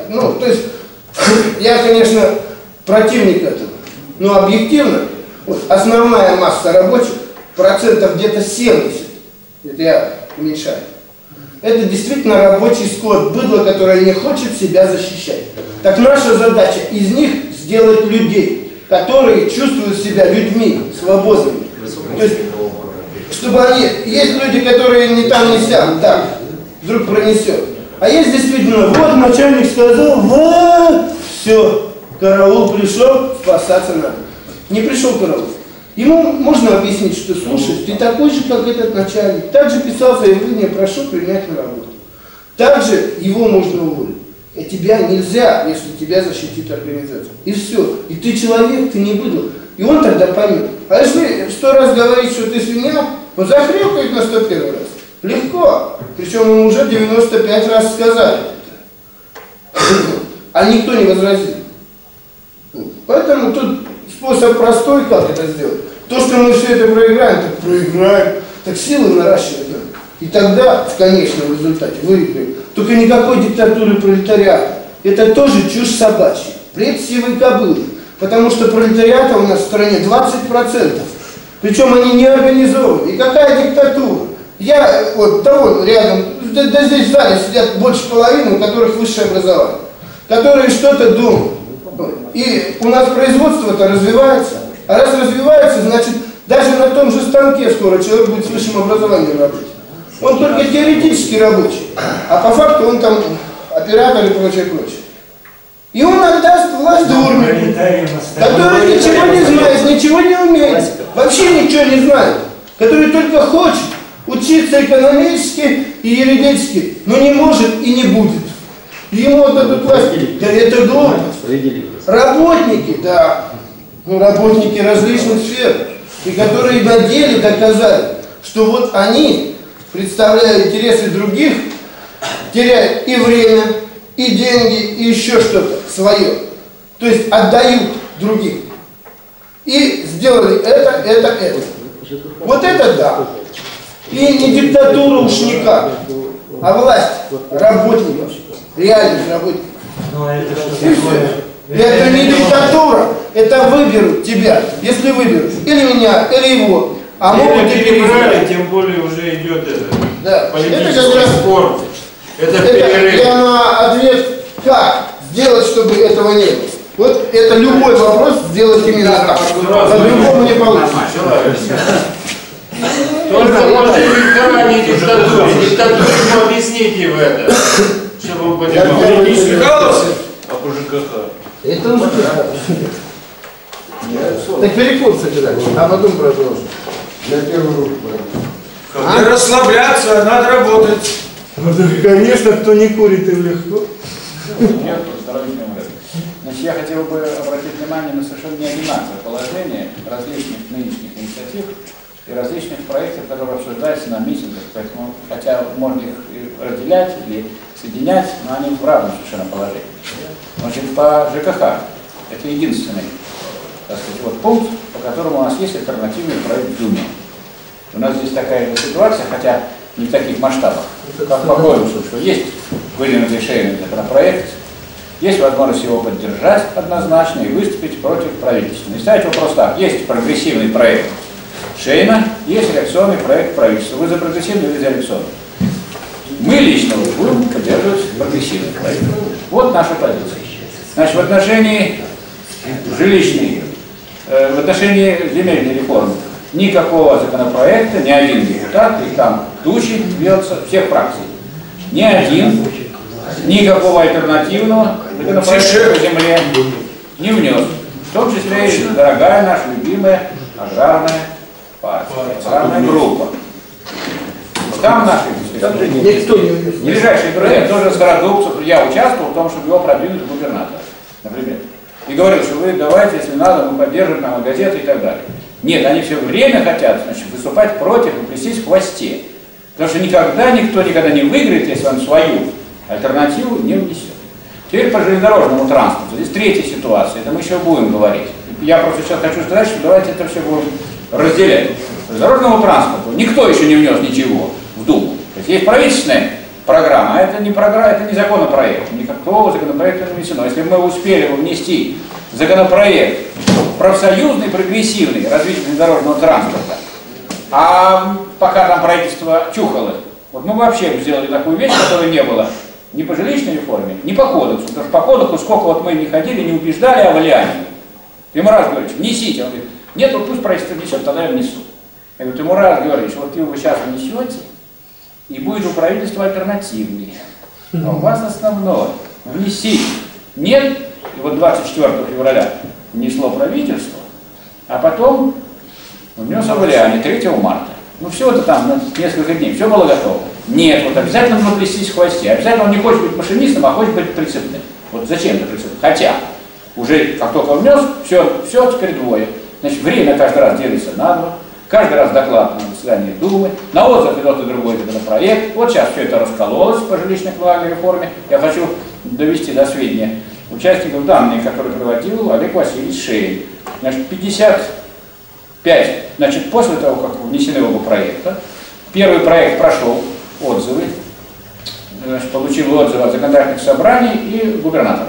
я, конечно, противник этого. Но объективно, вот, основная масса рабочих, процентов где-то 70, это я уменьшаю, это действительно рабочий скот, быдло, которое не хочет себя защищать. Так наша задача из них сделать людей, которые чувствуют себя людьми, свободными. То есть, чтобы они... Есть люди, которые не там, не сям, так, вдруг пронесет. А есть действительно, вот начальник сказал, вот, все, караул пришел, спасаться надо. Не пришел караул. Ему можно объяснить, что слушай, ты такой же, как этот начальник. Также писал заявление, прошу принять на работу. Также его можно уволить. А тебя нельзя, если тебя защитит организация. И все. И ты человек, ты не быдло. И он тогда поймет. А если 100 раз говорить, что ты свинья, он захрюкает на 101 раз. Легко. Причем ему уже 95 раз сказали это. А никто не возразил. Поэтому тут способ простой, как это сделать. То, что мы все это проиграем, так проиграем. Так силы наращивать надо. И тогда в конечном результате выиграем. Только никакой диктатуры пролетариата. Это тоже чушь собачья. Бред сивой кобылы. Потому что пролетариата у нас в стране 20%. Причем они не организованы. И какая диктатура? Я вот того рядом, да здесь в зале сидят больше половины, у которых высшее образование. Которые что-то думают. И у нас производство-то развивается. А раз развивается, значит, даже на том же станке скоро человек будет с высшим образованием работать. Он только теоретически рабочий, а по факту он там оператор и прочее. И он отдаст власть дурнику, который ничего не знает, ничего не умеет, вообще ничего не знает, который только хочет учиться экономически и юридически, но не может и не будет. и ему отдадут власть. Да это глупо. Работники, да, ну, работники различных сфер, и которые на деле доказали, что вот они, представляя интересы других, теряют и время, и деньги, и еще что-то свое. То есть отдают другим. И сделали это. Вот это да. И не диктатура уж никак, а власть работников, реальных работников. И это не диктатура, это выберут тебя, если выберут, или меня, или его. А могут и перебрали, тем более уже идет это. Да. Политический спор. Это перерыв. Я на ответ, как сделать, чтобы этого не было. Вот это любой вопрос сделать именно так. По-другому не получится. Только может быть не диктатуре. Диктатуре объясните в это, чтобы он понимал. Не Михайловцы, а по ЖКХ. Это уже так перекур сочетать, а потом продолжим. Я первую руку пойду. Не расслабляться, надо работать. Конечно, кто не курит и легко. Нет, здоровья. Значит, я хотел бы обратить внимание на совершенно неодинаковое положение различных нынешних инициатив и различных проектов, которые обсуждаются на митингах. Поэтому, хотя можно их разделять или соединять, но они в равном совершенно положении. Значит, по ЖКХ это единственный, так сказать, вот пункт, по которому у нас есть альтернативный проект в Думе. У нас здесь такая же ситуация, хотя не в таких масштабах, как по Горюсу, что есть выдвинутый Шейном законопроект, есть возможность его поддержать однозначно и выступить против правительства. И ставить вопрос так: есть прогрессивный проект Шейна, есть реакционный проект правительства. Вы за прогрессивный или за реакционный? Мы лично будем поддерживать прогрессивный проект. Вот наша позиция. Значит, в отношении жилищной, в отношении земельной реформы никакого законопроекта, ни один депутат, и там тучи бьется всех фракций, ни один никакого альтернативного законопроекта по земле не внес. В том числе и дорогая наша любимая аграрная партия, аграрная группа. Там наши ближайшие друзья, тоже Скородубцев, я участвовал в том, чтобы его продвинуть в губернатора, например. И говорил, что вы давайте, если надо, мы поддержим там газеты и так далее. Нет, они все время хотят, значит, выступать против и плестись в хвосте. Потому что никогда никто никогда не выиграет, если он свою альтернативу не внесет. Теперь по железнодорожному транспорту. Здесь третья ситуация, это мы еще будем говорить. Я просто сейчас хочу сказать, что давайте это все будем разделять. По железнодорожному транспорту никто еще не внес ничего в Думу. То есть правительственная программа, а это не программа, это не законопроект. Никакого законопроекта не внесено. Если бы мы успели бы внести законопроект профсоюзный, прогрессивный, развитие железнодорожного транспорта, а пока там правительство чухало, вот мы вообще сделали такую вещь, которой не было ни по жилищной реформе, ни по кодексу. Потому что по кодексу сколько вот мы не ходили, не убеждали, а влияние. Ему раз говоришь, внесите. Он говорит, нет, вот пусть правительство внесет, тогда я внесу. Я говорю, ему раз говоришь, вот вы сейчас внесете, и будет у правительства альтернативный. А у вас основное. Внесите. Нет, и вот 24 февраля внесло правительство, а потом внес влияние 3 марта. Ну все это там на несколько дней, все было готово. Нет, вот обязательно нужно плестись в хвосте. Обязательно он не хочет быть машинистом, а хочет быть прицепным. Вот зачем это прицепным? Хотя, уже как только внес, все теперь двое. Значит, время каждый раз делится на два. Каждый раз доклад на заседании Думы, на отзыв идет и другой законопроект. Вот сейчас все это раскололось по жилищно-коммунальной реформе. Я хочу довести до сведения участников данные, которые приводил Олег Васильевич Шейн. Значит, 55, значит, после того, как внесены оба проекта, первый проект прошел отзывы, значит, получил отзывы от законодательных собраний и губернатора.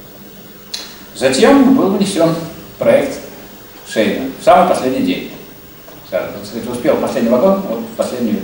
Затем был внесен проект Шейна в самый последний день. Успел последний вагон, вот последний.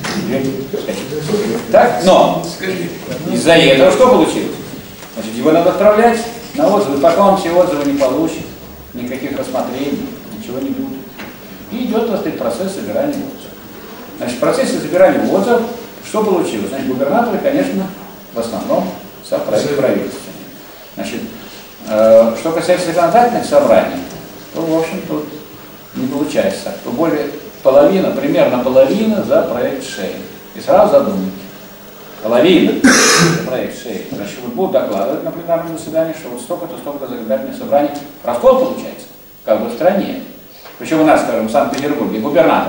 Так, но из-за этого что получилось? Значит, его надо отправлять на отзывы, пока он все отзывы не получит, никаких рассмотрений, ничего не будет. И идет процесс собирания отзывов. Значит, в процессе собирания отзывов что получилось? Значит, губернаторы, конечно, в основном проект правительства. Значит, что касается законодательных собраний, то, в общем, тут не получается так. Более половина, примерно половина за проект Шейн. И сразу задумайтесь. половина, проект Шейна, значит, вот будут докладывать на пленарном заседании, что вот столько-то законодательных собраний. Раскол получается, как бы в стране. Причем у нас, скажем, в Санкт-Петербурге губернатор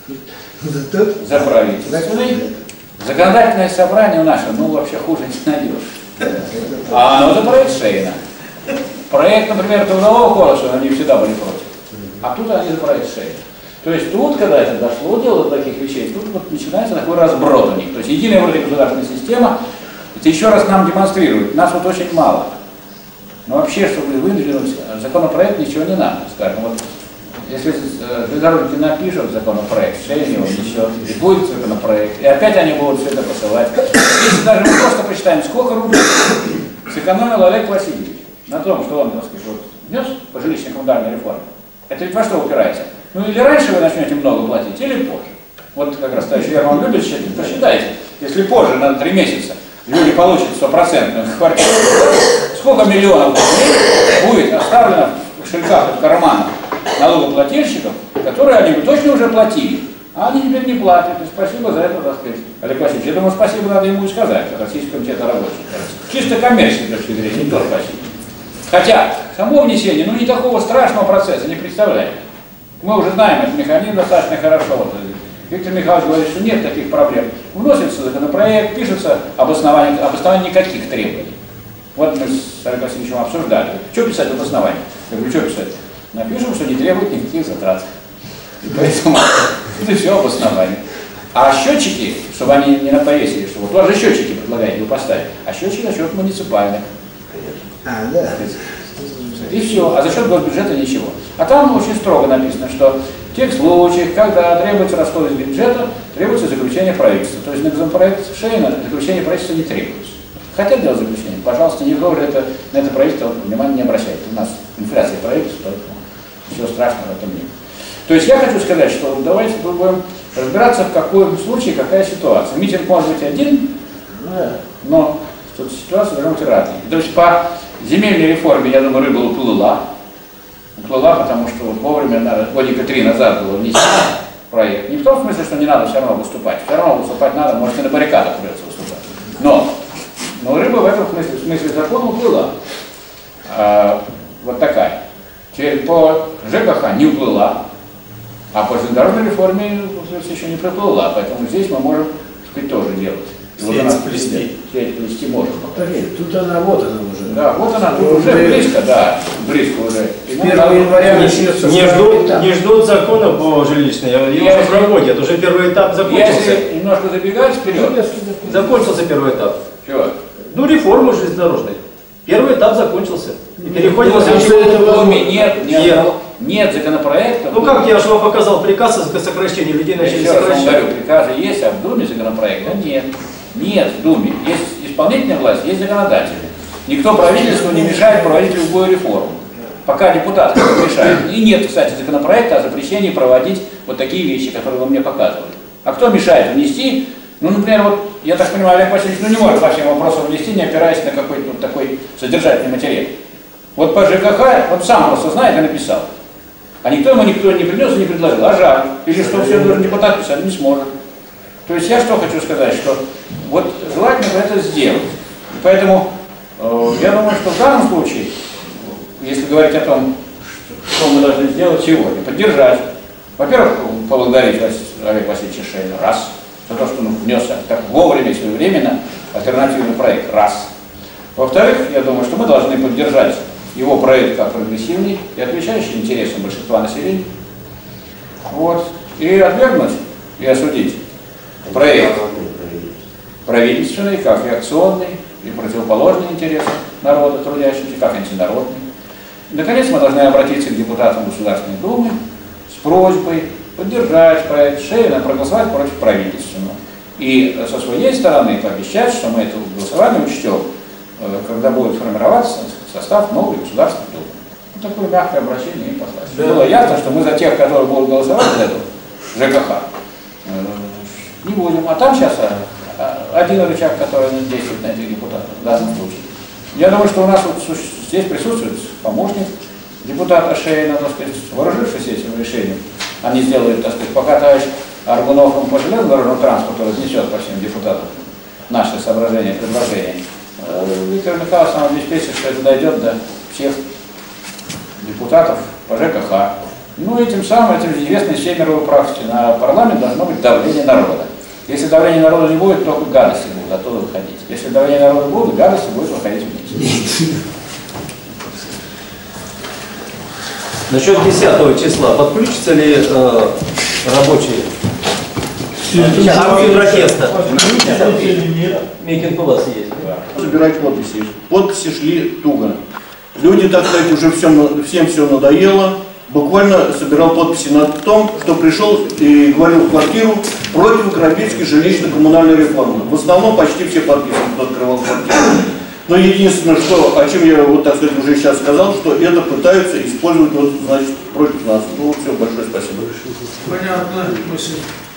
за правительственный. Законодательное собрание у нас, ну, вообще хуже не найдешь. А оно за проект Шейна. Проект, например, Трудового кодекса, они всегда были против. А тут они за проект Шейна. То есть тут, когда это дошло, дело до таких вещей, тут вот начинается такой разброд у них. То есть единая вроде государственная система, это еще раз нам демонстрирует, нас вот очень мало. Но вообще, чтобы выдвинуть законопроект, ничего не надо, скажем. Вот, если дорожники напишут законопроект, Шейна, ничего, и будет законопроект, и опять они будут все это посылать. Если даже мы просто посчитаем, сколько рублей сэкономил Олег Васильевич на том, что он, так сказать, вот, внес по жилищно-коммунальной реформе, это ведь во что упирается? Ну или раньше вы начнете много платить, или позже. Вот как раз товарищ Герман любит считать, посчитайте, если позже на 3 месяца люди получат 100% квартиру, сколько миллионов рублей будет оставлено в кошельках и в карманах налогоплательщиков, которые они бы точно уже платили, а они теперь не платят. И спасибо за это, так сказать, Олег Васильевич. Я думаю, спасибо надо ему и сказать, Российский комитет рабочих. Чисто коммерческой точки зрения, не то спасибо. Хотя само внесение, ну не такого страшного процесса не представляет. Мы уже знаем этот механизм достаточно хорошо. Вот, Виктор Михайлович говорит, что нет таких проблем. Вносится законопроект, пишется обоснование никаких требований. Вот мы с Олегом Васильевичем обсуждали. Что писать в обосновании? Я говорю, что писать? Напишем, что не требует никаких затрат. И поэтому это все обоснование. А счетчики, чтобы они не повесили, что вот у вас же счетчики предлагаете вы поставить, а счетчики за счет муниципальных. Да. И все, а за счет госбюджета ничего. А там очень строго написано, что в тех случаях, когда требуется расход из бюджета, требуется заключение правительства. То есть на законопроект Шейна заключение правительства не требуется. Хотят делать заключение, пожалуйста, никто уже на это правительство внимания не обращает. У нас инфляция правительства, поэтому ничего страшного в этом нет. То есть я хочу сказать, что давайте попробуем разбираться, в каком случае какая ситуация. Митинг может быть один, но тут ситуация должна быть разная. То есть по земельной реформе, я думаю, рыба уплыла. Уплыла, потому что вот вовремя, годика 3 назад было внесен проект. Не в том смысле, что не надо все равно выступать. Все равно выступать надо, может и на баррикадах придется выступать. Но рыба в этом смысле закона уплыла. Вот такая. Теперь по ЖКХ не уплыла, а по железнодорожной реформе еще не проплыла. Поэтому здесь мы можем, так сказать, тоже делать. Сеть плести можно. Тут она, вот она уже. Да, вот она, тут уже близко, да, близко уже. С 1 января начнется. Не ждут закона по жилищной, его уже проводят, уже первый этап закончился. Если немножко забегать вперед, Закончился первый этап. чего? Ну, реформы железнодорожной. Первый этап закончился. И переходим на Нет законопроекта. Ну как я же вам показал приказ о сокращении, людей начали Я говорю, сокращать. приказы есть, а в Думе законопроекта нет. Нет в Думе. Есть исполнительная власть, есть законодательная. Никто правительству не мешает проводить любую реформу. Пока депутаты не мешают. И нет, кстати, законопроекта о запрещении проводить вот такие вещи, которые вы мне показывали. А кто мешает внести? Ну, например, вот, я так понимаю, Олег Васильевич не может по всем вопросам внести, не опираясь на какой-то вот такой содержательный материал. Вот по ЖКХ, вот сам просто знает и написал. А никто ему не принес и не предложил. А жаль. Или что все должен депутат писать, не сможет. То есть я что хочу сказать, что вот желательно бы это сделать. И поэтому я думаю, что в данном случае, если говорить о том, что мы должны сделать сегодня, поддержать. Во-первых, поблагодарить Олега Васильевича Шейна, раз, за то, что он внес так вовремя и своевременно альтернативный проект, раз. Во-вторых, я думаю, что мы должны поддержать его проект как прогрессивный и отвечающий интересам большинства населения. Вот. И отвергнуть и осудить проект правительственный, как реакционный и противоположный интересам народа, трудящихся, как антинародный. И, наконец, мы должны обратиться к депутатам Государственной Думы с просьбой поддержать проект Шейна, проголосовать против правительственного. И со своей стороны пообещать, что мы это голосование учтем, когда будет формироваться состав новой Государственной Думы. Вот такое мягкое обращение и послать. Да. Было ясно, что мы за тех, которые будут голосовать за эту ЖКХ, не будем. А там сейчас один рычаг, который действует на этих депутатов в данном случае. Я думаю, что у нас вот здесь присутствует помощник депутата Шейна, так сказать, вооружившись этим решением. Они сделают, так сказать, пока товарищ Аргунов по железнодорожному транспорту разнесет по всем депутатам наши соображения, предложения, Виктор Михайлович нам обеспечит, что это дойдет до всех депутатов по ЖКХ. Ну и тем самым, этим известной Семеровой практике, на парламент должно быть давление народа. Если давления народа не будет, только гадости будут оттуда выходить. Если давление народа будет, гадости будут выходить вниз. Насчет 10 числа подключатся ли рабочие? Акции протеста. Митинг у вас есть. Собирать подписи. Подписи шли туго. Люди, так сказать, уже всем все надоело. Буквально собирал подписи на том, что пришел и говорил в квартиру против Коробейской жилищно-коммунальной реформы. В основном почти все подписки, кто открывал квартиру. Но единственное, что, о чем я, вот так сказать, уже сейчас сказал, что это пытаются использовать, вот, значит, против нас. Ну, все, большое спасибо. Понятно, мысль.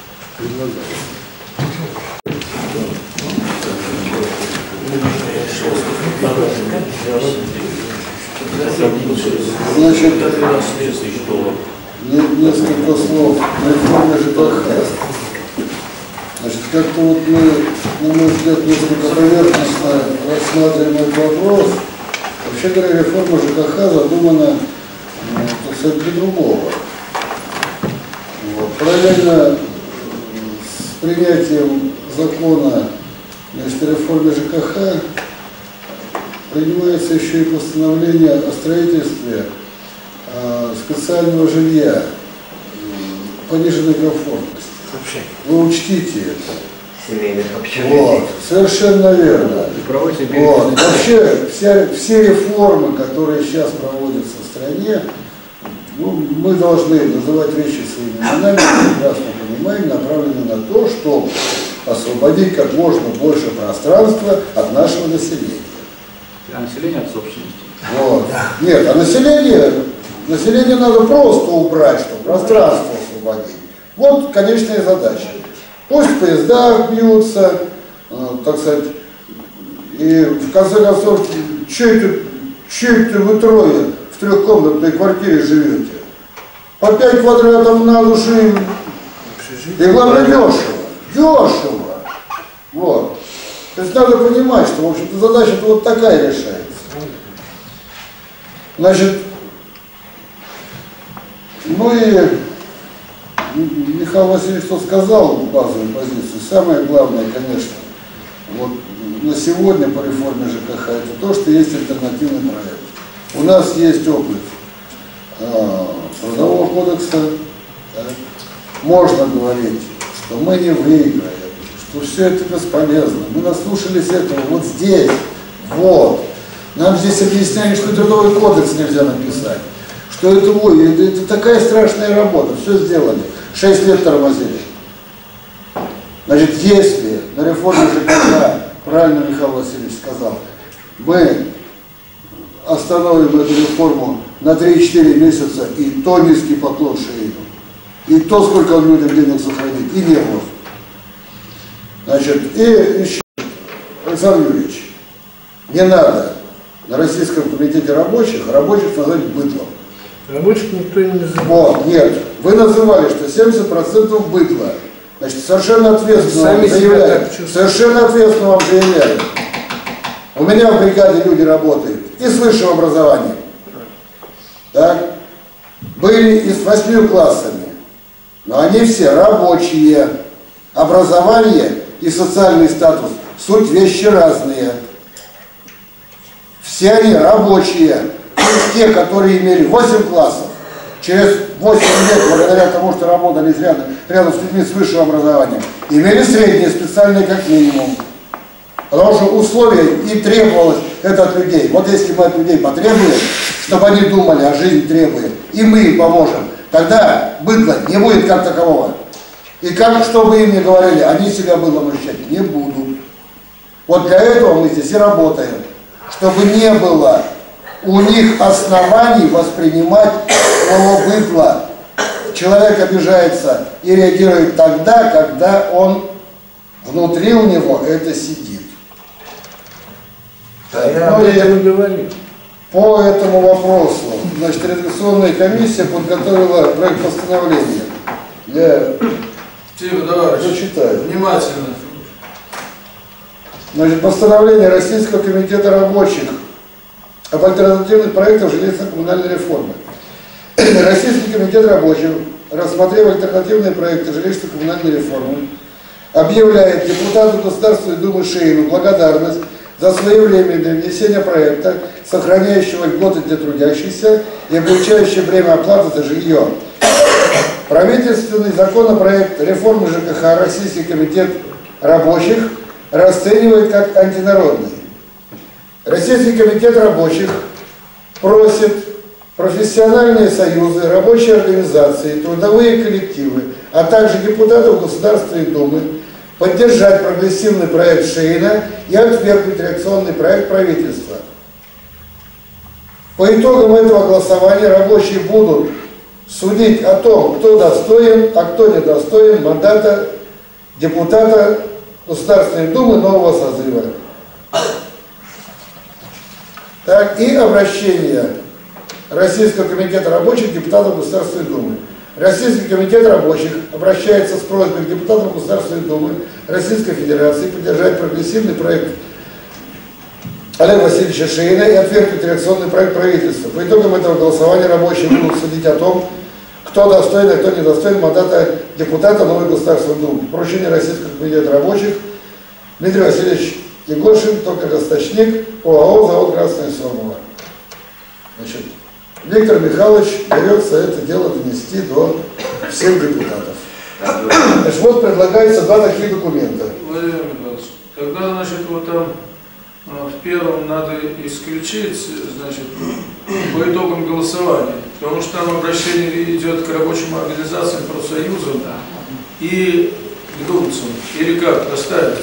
Значит, несколько слов о реформе ЖКХ. Значит, как-то вот мы, на мой взгляд, несколько поверхностно рассматриваем этот вопрос. Вообще говоря, реформа ЖКХ задумана, так сказать, для другого. Вот. Параллельно с принятием закона о реформе ЖКХ принимается еще и постановление о строительстве специального жилья пониженной комфортности. Вы учтите это. Семейных общежитий. Вот, совершенно верно. Вот. Вообще все реформы, которые сейчас проводятся в стране, ну, мы должны называть вещи своими именами, прекрасно понимаем, направлены на то, чтобы освободить как можно больше пространства от нашего населения. А население от собственности. Вот. Нет, а население надо просто убрать, чтобы пространство освободить. Вот конечная задача. Пусть в поездах бьются, так сказать, и в конце концов, че это вы трое в трехкомнатной квартире живете? По 5 квадратов на душу, и главное дешево. Дешево. Вот. То есть надо понимать, что, в общем-то, задача-то вот такая решается. Значит, ну и Михаил Васильевич что сказал базовую позицию. Самое главное, конечно, вот на сегодня по реформе ЖКХ, это то, что есть альтернативный проект. У нас есть опыт Трудового кодекса. Так. Можно говорить, что мы не выиграем, что все это бесполезно. Мы наслушались этого вот здесь, вот. Нам здесь объясняли, что Трудовой кодекс нельзя написать. Что это такая страшная работа, все сделали. 6 лет тормозили. Значит, если на реформе ЖКХ, правильно Михаил Васильевич сказал, мы остановим эту реформу на 3-4 месяца, и то низкий поклон шею, и то, сколько он людям денег сохранит, и нервов. Значит, и еще, Александр Юрьевич, не надо на Российском комитете рабочих назвать быдлом. Рабочих никто не называет. Вот, нет. Вы называли, что 70% быдло. Значит, совершенно ответственно вам заявляю. Совершенно ответственно вам заявляю. У меня в бригаде люди работают и с высшим образованием. Так? Были и с 8 классами. Но они все рабочие. Образование и социальный статус – суть вещи разные. Все они рабочие. Те, которые имели 8 классов, через 8 лет, благодаря тому, что работали рядом с людьми с высшим образованием, имели среднее, специальное как минимум. Потому что условия и требовалось это от людей. Вот если мы от людей потребуем, чтобы они думали, а жизнь требует, и мы им поможем, тогда быдла не будет как такового. И как, что бы им ни говорили, они себя быдлом ощущать не будут. Вот для этого мы здесь и работаем, чтобы не было у них оснований воспринимать слово быдло. Человек обижается и реагирует тогда, когда он внутри у него это сидит. Я об этом и говорю. По этому вопросу, значит, редакционная комиссия подготовила проект постановления. Я Тихо, товарищ. зачитаю. Внимательно. Значит, постановление Российского комитета рабочих об альтернативных проектах жилищно-коммунальной реформы. Российский комитет рабочих, рассмотрев альтернативные проекты жилищно-коммунальной реформы, объявляет депутату Государственной Думы Шейну благодарность за своевременное внесение проекта, сохраняющего льготы для трудящихся и облегчающего время оплаты за жилье. Правительственный законопроект реформы ЖКХ Российский комитет рабочих расценивает как антинародный. Российский комитет рабочих просит профессиональные союзы, рабочие организации, трудовые коллективы, а также депутатов Государственной Думы поддержать прогрессивный проект Шейна и отвергнуть реакционный проект правительства. По итогам этого голосования рабочие будут судить о том, кто достоин, а кто недостоин мандата депутата Государственной Думы нового созыва. Так, и обращение Российского комитета рабочих депутатов Государственной Думы. Российский комитет рабочих обращается с просьбой к депутатам Государственной Думы Российской Федерации поддержать прогрессивный проект Олега Васильевича Шейна и отвергнуть реакционный проект правительства. По итогам этого голосования рабочие будут судить о том, кто достоин, а кто недостоин мандата депутата новой Государственной Думы. Поручение Российского комитета рабочих Дмитрий Васильевич Егошин, токарь-росточник, ОАО «Завод Красная Сормова». Значит, Виктор Михайлович берется это дело донести до всех депутатов. Значит, вот предлагается два таких документа. Владимир Михайлович, тогда, значит, вот там в первом надо исключить, значит, по итогам голосования, потому что там обращение идет к рабочим организациям, профсоюзам и к думцам. Или как, оставить?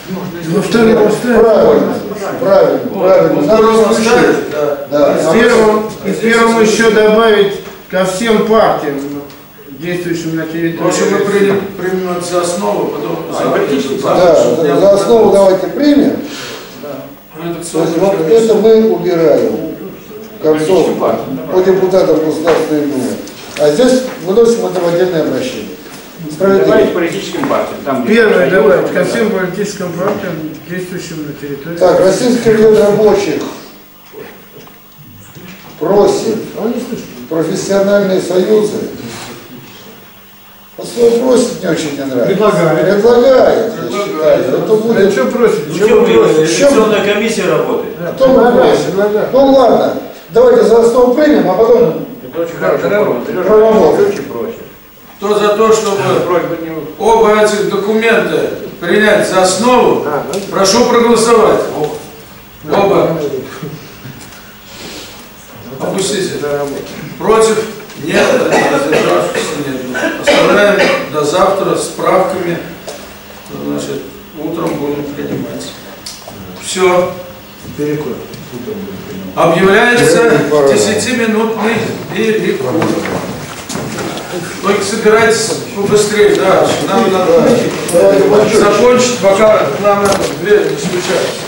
Правильно. Надо исключить. Да. И первым еще добавить ко всем партиям, действующим на территории. В общем, мы примем это за основу, потом за основу давайте примем. Вот это мы убираем концов по депутатам Государственной Думы. А здесь выносим это в отдельное обращение. Добавить политическим партиям. Первое добавить ко всем политическим партиям, действующим на территории. Так, Российский комитет рабочих просит профессиональные союзы. Просит, не очень не нравится. Предлагает, я считаю. Это будет... Что просит? Селекционная комиссия работает. Кто просит? Ну ладно, давайте за основу примем, а потом проработаем. Кто за то, чтобы оба этих документа принять за основу, прошу проголосовать. Оба. Опустите. Против? Нет. Оставляем до завтра с правками. Значит, утром будем принимать. Все. Объявляется 10-минутный перекур. Только собирайтесь побыстрее, да. Нам надо закончить, пока нам дверь не стучат.